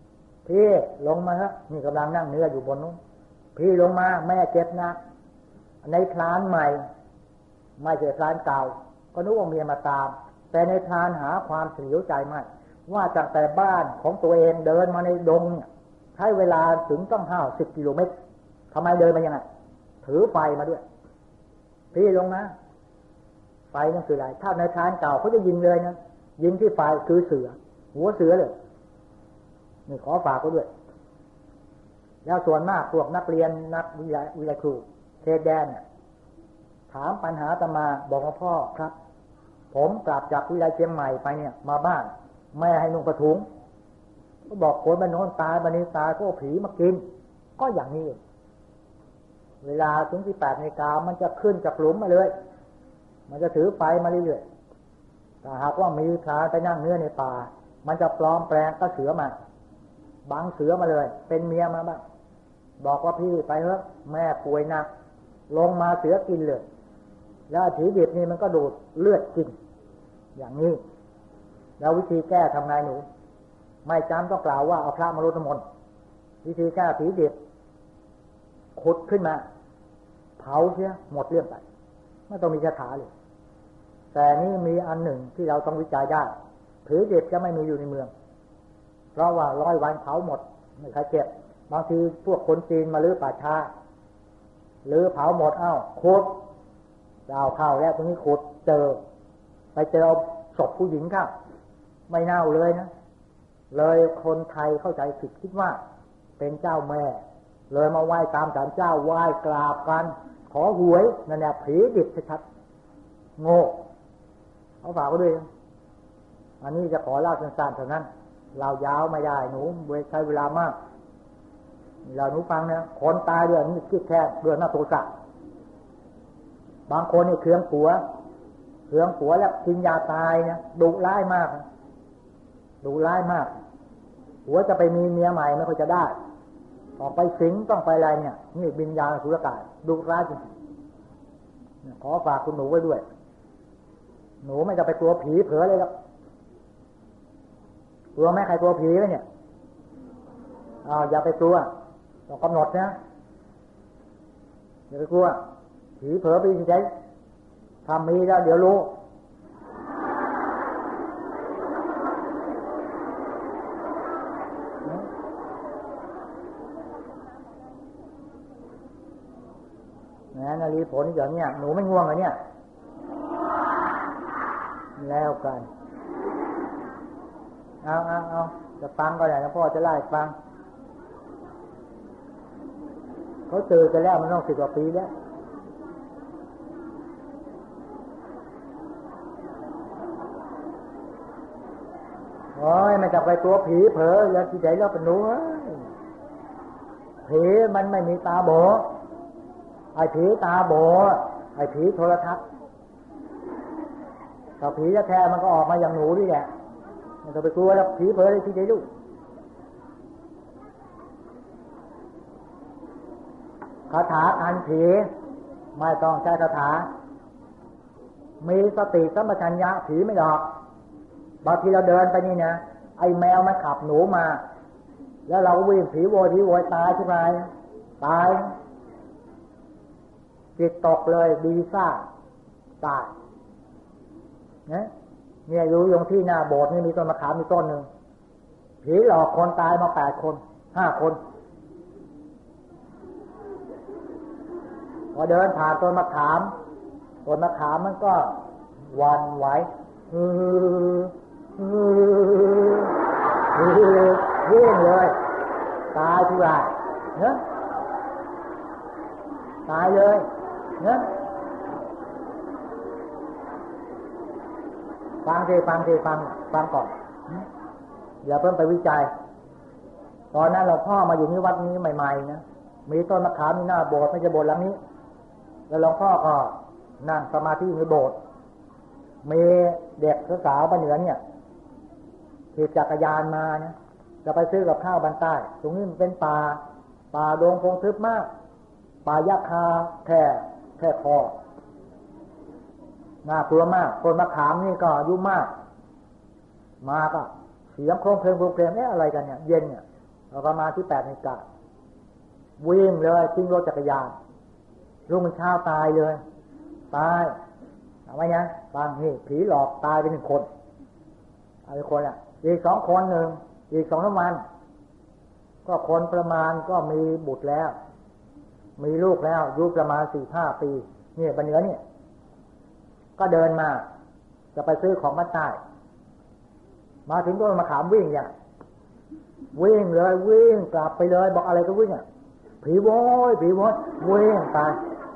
พี่ลงมาฮะนี่กำลังนั่งเนื้ออยู่บนนู้นพี่ลงมาแม่เจ็บนะในคลานใหม่ไม่ใช่คลานเก่าก็นึกว่าเมียมาตามแต่ในคลานหาความเสียวใจมากว่าจากแต่บ้านของตัวเองเดินมาในดงเนี่ยใช้เวลาถึงต้องห้าสิบกิโลเมตรทำไมเดินมายังไงถือไฟมาด้วยพี่ลงมาไฟนั่นคืออะไรถ้าในคลานเก่าเขาจะยิงเลยนะยิงที่ไฟคือเสือหัวเสือเลยนี่ขอฝากไว้ด้วยแล้วส่วนมากพวกนักเรียนนักวิทยาวิทยาครูเขตแดนถามปัญหาอาตมาบอกว่าพ่อครับผมกลับจากวิทยาเชียงใหม่ไปเนี่ยมาบ้านแม่ให้นุ่งผ้าถุงก็บอกคนมันโน้นตายบันนี้ตายก็ผีมากินก็อย่างนี้เวลาถึงที่แปดนาฬิกามันจะขึ้นจากหลุมมาเลยมันจะถือไฟมาเรื่อยๆแต่หากว่ามีพรานไปนั่งเนื้อในป่ามันจะปลอมแปลงก็เสือมาบังเสือมาเลยเป็นเมียมาบ้างบอกว่าพี่ไปเถอะแม่ป่วยหนักลงมาเสือกินเลยแล้วผีดิบนี่มันก็ดูดเลือดกินอย่างนี้แล้ววิธีแก้ทำไงหนูไม่จำต้องกล่าวว่าเอาพระมารดน้ำมนต์วิธีแก้ผีดิบขุดขึ้นมาเผาเสียหมดเรื่องไปไม่ต้องมีคาถาเลยแต่นี่มีอันหนึ่งที่เราต้องวิจัยได้ผีดิบจะไม่มีอยู่ในเมืองเพราะว่าร้อยวันเผาหมดไม่ใครเก็บบางทีพวกคนจีนมาลื้อป่าช้าลื้อเผาหมดเอ้าขุดดาวเข้าแล้วตรงนี้ขุดเจอไปเจอศพผู้หญิงครับไม่เน่าเลยนะเลยคนไทยเข้าใจผิดคิดว่าเป็นเจ้าแม่เลยมาไหว้ตามศาลเจ้าไหว้กราบกันขอหวยนั่นแหละผีดิบชัดๆโง่เขาฝากก็ด้วยอันนี้จะขอเล่าสั้นๆเท่านั้นเรายาวไม่ได้หนูใช้เวลามากเราหนูฟังนะคนตายเรื่องนี้คิดแค่เรื่องหน้าโทสะบางคนนี่เคืองผัวเคืองผัวแล้วกินยาตายนะดุร้ายมากดุร้ายมากผัวจะไปมีเมียใหม่ไม่ค่อยจะได้ต้องไปสิงต้องไปอะไรเนี่ยนี่วิญญาณสุรกายดุร้ายจริงขอฝากคุณหนูไว้ด้วยหนูไม่จะไปกลัวผีเผลอเลยหรอกกลัวไหมใครกลัวผีไหมเนี่ยอ้าวอย่าไปกลัวต้องกำหนดนะอย่าไปกลัวผีเผลอไปเฉยๆทำมีแล้วเดี๋ยวรู้นะนาลีผลอย่างเนี้ยหนูไม่ง่วงเหรอเนี่ยแล้วกันเอาเอาเอาจะฟังก็ได้นะพ่อจะไล่ฟังเขาเจอกันแล้วมันต้องสิบกว่าปีแล้วโอ้ยไม่จับไปตัวผีเผลอแล้วที่ไหนเราเป็นหนูผีมันไม่มีตาโบไอ้ผีตาโบไอ้ผีโทรทัศน์ถ้าผีแท้ๆมันก็ออกมาอย่างหนูนี่แหละไม่ต้องไปกลัวแล้วผีเผลอเลยที่ไหนลูกคาถาอันผีไม่ต้องใช้คาถามีสติสัมปชัญญะผีไม่หลอกบางทีเราเดินไปนี่นะไอ้แมวมันขับหนูมาแล้วเราวิ่งผีโวยผีโวยตายทุกรายตายจิตตกเลยดีซ่าตายเนี่ยเนี่ยรู้ตรงที่หน้าโบสถ์นี่มีต้นมะขามมีต้นหนึ่งผีหลอกคนตายมาแปดคนห้าคนพอเดินผ่านต้นมะขามต้นมะขามมันก็วันไหวเออเออเออวิ่งเลยตายทุกรายเนอะตายเลยเนอะฟังสิฟังสิฟังฟังก่อนอย่าเพิ่งไปวิจัยตอนนั้นเราพ่อมาอยู่ที่วัดนี้ใหม่ๆนะมีต้นมะขามมีหน้าโบสถ์ไม่ใช่โบสถ์หลังนี้แล้วหลวงพ่อก็นั่งสมาธิอยู่ในโบสถ์มีเด็กสาวบ้านเหนือเนี่ยขี่จักรยานมานะจะไปซื้อกับข้าวบ้านใต้ตรงนี้มันเป็นป่าป่าดงพงทึบมากป่ายาคาแค่แค่คอน่ากลัวมากต้นมะขามนี่ก็อายุมากมาก็เสียงโครงเพลงโครงเพลงเอ๊ะอะไรกันเนี่ยเย็นเนี่ยประมาณที่แปดนาฬิกาวิ่งเลยทิ้งรถจักรยานรุ่งเช้าตายเลยตายเอาไว้นะบางนี่ผีหลอกตายไปหนึ่งคนเอาไปคนอ่ะอีกสองคนหนึ่งอีกสองน้ำมันก็คนประมาณก็มีบุตรแล้วมีลูกแล้วอายุประมาณสี่ห้าปีเนี่ยบันเนื้อเนี่ยก็เดินมาจะไปซื้อของมาใต้มาถึงต้นมะขามวิ่งเนี่ยวิ่งเลยวิ่งกลับไปเลยบอกอะไรก็วิ่งอ่ะผีโว้ยผีโว้ยวิ่งไป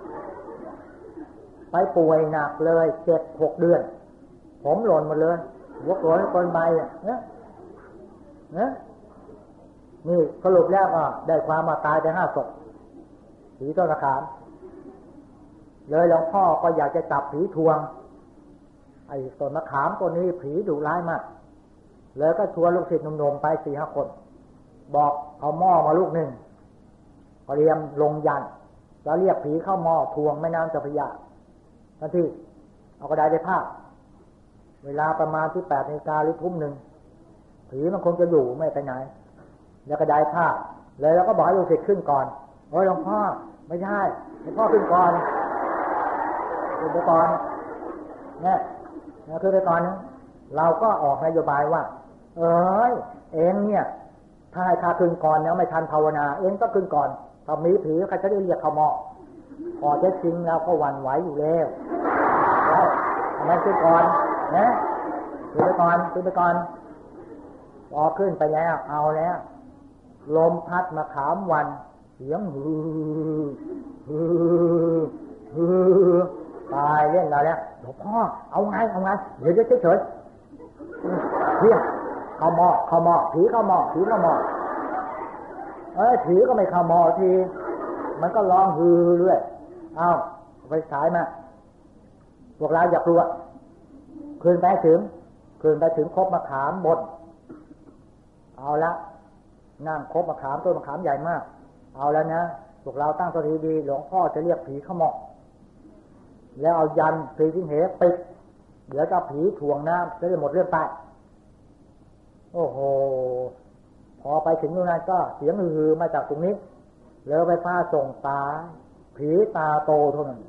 ไปป่วยหนักเลยเจ็ดหกเดือนผมหล่นหมดเลยหัวโกรธคนใบอ่ะเนี่ยเนี่ยนี่สรุปแล้วก็ได้ความมาตายไปห้าศพผีต้นมะขามเลยหลวงพ่อก็อยากจะจับผีทวงไอ้ต้นมะขามตัวนี้ผีดุร้ายมากเลยก็ชวนลูกศิษย์หนุ่มๆไปสี่ห้าคนบอกเอาหม้อมาลูกหนึ่งเตรียมลงยันแล้วเรียกผีเข้าหม้อทวงแม่น้ำเจ้าพระยาทันทีเอากระดาษไปผ้าเวลาประมาณที่แปดนาฬิกาหรือทุ่มหนึ่งผีมันคงจะอยู่ไม่ไปไหนแล้วกระดาษผ้าเลยแล้วก็บอกให้ลูกศิษย์ขึ้นก่อนโอ้ยหลวงพ่อไม่ใช่หลวงพ่อขึ้นก่อนขึ้นไปก่อนเนี่ยขึ้นไปก่อนเราก็ออกนโยบายว่าเอ้ยเองเนี่ยถ้าให้ข้าขึ้นก่อนแล้วไม่ทันภาวนาเองก็ขึ้นก่อนถ้ามีผีใครจะได้เรียกเขาหม้อพอจะจริงแล้วก็หวั่นไหวอยู่แล้วแล้วอันนั้นขึ้นก่อนนะขึ้นไปก่อนขึ้นไปก่อนพอขึ้นไปแล้วเอาแล้วลมพัดมาขามวันเสียงฮือฮือฮือตายเล่นเราแล้วหลวงพ่อเอาไงเอาไงเดี๋ยวเฉยเฉยเพี้ยเข้าหม้อเข้าหม้อผีเข้าหม้อผีเข้าหม้อเอ้ยผีก็ไม่เข้าหม้อทีมันก็ร้องฮือเรื่อยเอาไปสายมาพวกเราอย่ากลัวคืนไปถึงคืนไปถึงครบมะขามบดเอาละนั่งครบมะขามต้นมะขามใหญ่มากเอาแล้วนะพวกเราตั้งสติดีหลวงพ่อจะเรียกผีเข้าหม้อแล้วเอายันผีทิ้งเหวปิดเดี๋ยวจะผีถ่วงน้ำจะได้หมดเรื่องไปโอ้โหพอไปถึงตรงนั้นก็เสียงฮือมาจากตรงนี้แล้วไฟฟ้าส่งตาผีตาโตเท่านั้น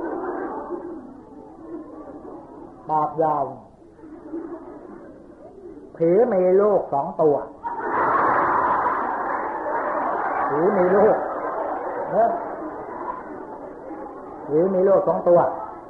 ปากยาวผีมีลูกสองตัวผีมีลูกเนอะผีมีลูกสองตัว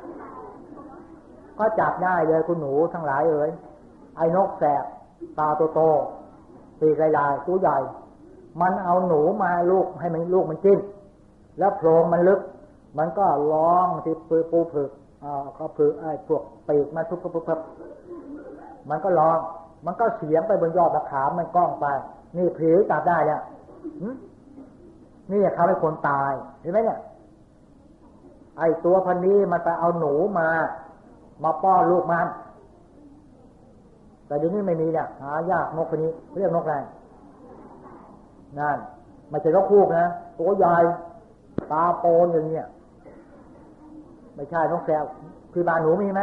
ก็จับได้เลยคุณหนูทั้งหลายเอ๋ยไอ้นกแสกตาโตๆปีกลายๆตัวใหญ่มันเอาหนูมาลูกให้มันลูกมันจิ้นแล้วโพรงมันลึกมันก็ร้องที่ปูปูผึกอ่าเขาผึกไอ้พวกปีกมันทุบๆๆมันก็ร้องมันก็เสียงไปบนยอดมะขามมันก้องไปนี่ผีจับได้เนี่ยนี่เขาเป็นคนตายเห็นไหมเนี่ยไอ้ตัวพันนี้มันไปเอาหนูมามาป้อนลูกมันแต่เดี๋ยวนี้ไม่มีเนี่ยหายากนกพันนี้เรียกนกอะไรนั่นไม่ใช่นกคูกนะตัวใหญ่ตาโปนอย่างเนี้ยไม่ใช่นกแซวคือบ้านหนูมีไหม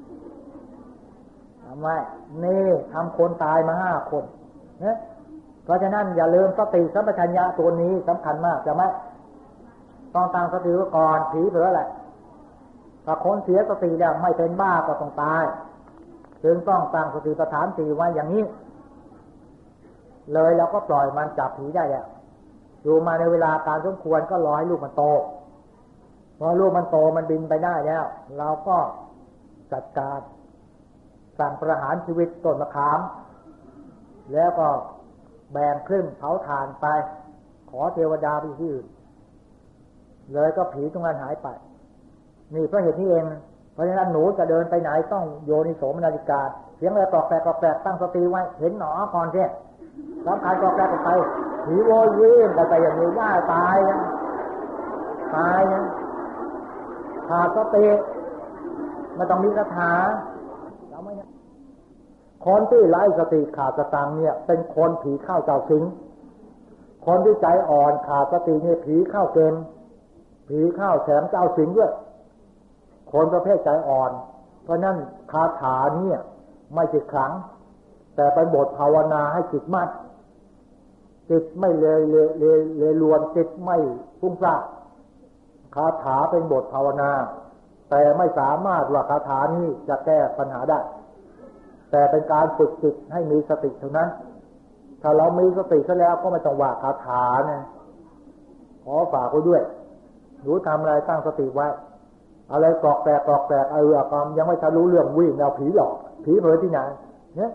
ทำไมนี่ทำคนตายมาห้าคนเนี่ยเพราะฉะนั้นอย่าลืมสติสัมปชัญญะตัวนี้สำคัญมากจะไหมต้องตั้งสติไว้ก่อนผีเผลอแหละถ้าคนเสียสติแล้วไม่เป็นบ้าก็ต้องตายจึงต้องตั้งสติปัฏฐานสี่ไว้อย่างนี้เลยแล้วก็ปล่อยมันจับผีได้แล้วอยู่มาในเวลาการสมควรก็รอให้ลูกมันโตพอลูกมันโตมันบินไปได้แล้วเราก็จัดการสั่งประหารชีวิตต้นมะขามแล้วก็แบ่งครึ่งเผาถ่านไปขอเทวดาไปที่อื่นเลยก็ผีตรงนั้นหายไปนี่เพราะเหตุนี้เองเพราะฉะนั้นหนูจะเดินไปไหนต้องโยนิโสมนสิการเสียงอะไรตอกแตกตอกแตกตั้งสติไว้เห็นหนอก่อนเท่สำคัญตอกแตกไปผีโวยวิ่งไปอย่างนี้ว่าตายตายขาดสติไม่ต้องมีคาถาจำไว้นะคนที่ไร้สติขาดสตังเนี่ยเป็นคนผีเข้าเจ้าสิงคนที่ใจอ่อนขาดสติเนี่ยผีเข้าเกณฑ์ผีเข้าแถมเจ้าสิงด้วยคนประเภทใจอ่อนเพราะนั้นคาถาเนี่ยไม่ใช่ขลังแต่เป็นบทภาวนาให้จิตมั่นจิตไม่เลยเลยเลยเลยลวนจิตไม่ฟุ้งซ่านคาถาเป็นบทภาวนาแต่ไม่สามารถว่าคาถานี้จะแก้ปัญหาได้แต่เป็นการฝึกจิตให้มีสติเท่านั้นถ้าเรามีสติซะแล้วก็ไม่ต้องว่าคาถานะขอฝากไว้ด้วยหนูทำอะไรตั้งสติไว้อะไรกรอกแตกกรอกแตกเออความยังไม่ทันรู้เรื่องวิ่งแล้วผีหลอกผีเผยที่ไหนเนี่ย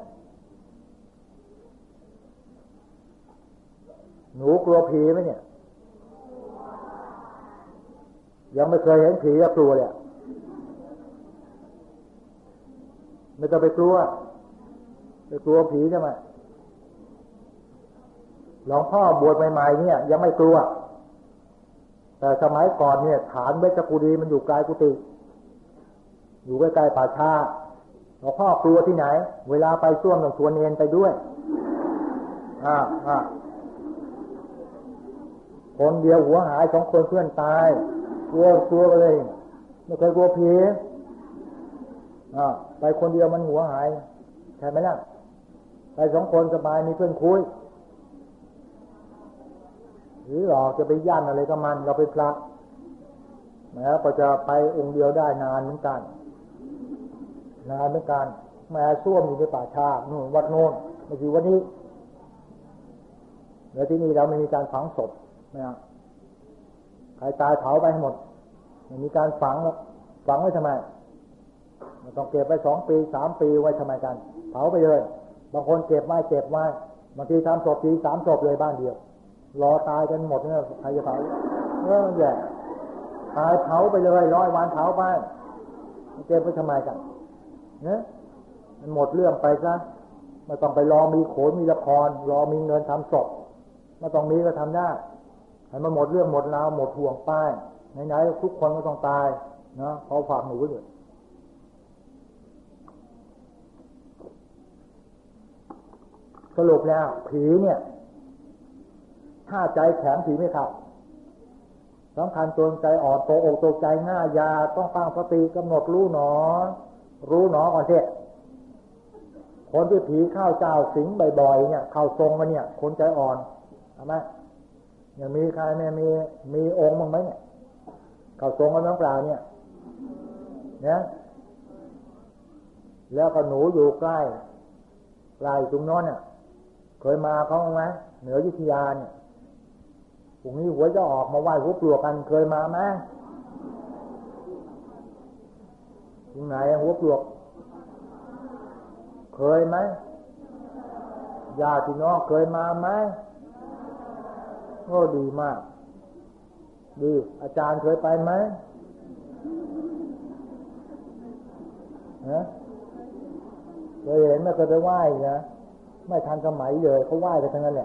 หนูกลัวผีไหมเนี่ยยังไม่เคยเห็นผีก็กลัวเลยไม่ต้องไปกลัวไปกลัวผีใช่ไหมหลวงพ่อบวชใหม่ๆเนี่ยยังไม่กลัวแต่สมัยก่อนเนี่ยฐานเวชกุฎีมันอยู่ไกลกุฏิอยู่ใกล้ๆป่าช้าหลวงพ่อกลัวที่ไหนเวลาไปซ่วมต้องชวนเนรไปด้วยอ่าอ่าคนเดียวหัวหายสองคนเพื่อนตายกลัวกลัวเลยไม่เคยกลัวผีอ่าไปคนเดียวมันหัวหายใช่ไหมล่ะไปสองคนสบายมีเพื่อนคุยหรือหลอกจะไปย่านอะไรก็มันเราไปพระแล้วก็จะไปองค์เดียวได้นานเหมือนกันนานเหมือนกันแม่ซ่วมอยู่ในป่าช้าโน่นวัดโน่นไม่ใช่วันนี้แล้วที่นี่เราไม่มีการฝังศพนะใครตายเผาไปให้หมดไม่มีการฝังแล้วฝังไว้ทำไมมันต้องเก็บไว้สองปีสามปีไว้ทำไมกันเผาไปเลยบางคนเก็บไว้เก็บไว้บางทีทำศพทีสามศพเลยบ้านเดียวรอตายกันหมดเนี่ยใครจะเผาเออแย่ตายเผาไปเลยร้อยวันเผาไปเก็บไว้ทำไมกันเนี่ยมันหมดเรื่องไปซะไม่ต้องไปรอมีโขนมีละครรอมีเงินทำศพไม่ต้องมีก็ทำได้ให้มันหมดเรื่องหมดราวหมดห่วงป้ายไหนๆทุกคนก็ต้องตายนะขอฝากหนูไว้ด้วยสรุปแล้วผีเนี่ยถ้าใจแข็งผีไม่เข้าสำคัญตัวใจอ่อนโตอกโตใจง่ายยาต้องตั้งสติกำหนดรู้หนอรู้หนอก่อนเถอะคนที่ผีเข้าเจ้าสิงบ่อยๆเนี่ยเข้าทรงมาเนี่ยคนใจอ่อนใช่ไหมยังมีใครเนี่ยมีมีองค์บ้างไหมเนี่ยเข้าทรงกันน้องเปล่าเนี่ยเนี่ยแล้วก็หนูอยู่ใกล้ใกล้ตรงโน้นเนี่ยเคยมาเขาไหมเหนือยุธยาเนี่ยพรุ่งนี้หัวจะออกมาไหว้หัวปลวกกันเคยมาไหมตรงไหนหัวปลวกเคยไหมญาติพี่น้องเคยมาไหมโอ้ดีมากดีอาจารย์เคยไปไหมฮะเคยเห็นไม่เคยไปไหว้นะไม่ทันสมัยเลยเขาไหว้กันทั้งนั้นแหละ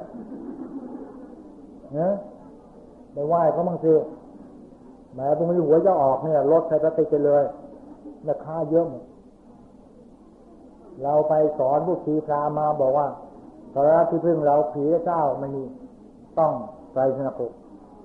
นะไปไหว้เขาบางทีแม้ตรงนี้หัวจะออกเนี่ยรถใช้กระติกไปเลยราคาเยอะหมดเราไปสอนพวกผีพรามมาบอกว่าตอนแรกที่พึ่งเราผีเจ้าไม่มีต้องไตรสรณคม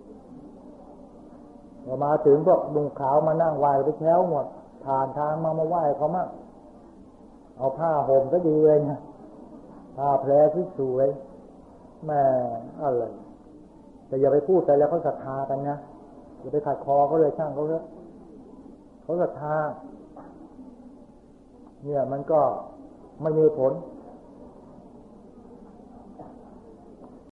พอมาถึงพวกลุงขาวมานั่งไหว้ไปแถวหมดผ่านทางมามาไหว้เขามั่งเอาผ้าห่มก็ดีเลยนะผ้าแพรที่สวยแม่อะไรแต่อย่าไปพูดแต่แล้วเขาศรัทธากันนะอย่าไปขัดคอเขาเลยช่างเขาเถอะเขาศรัทธาเนี่ยมันก็ไม่มีผล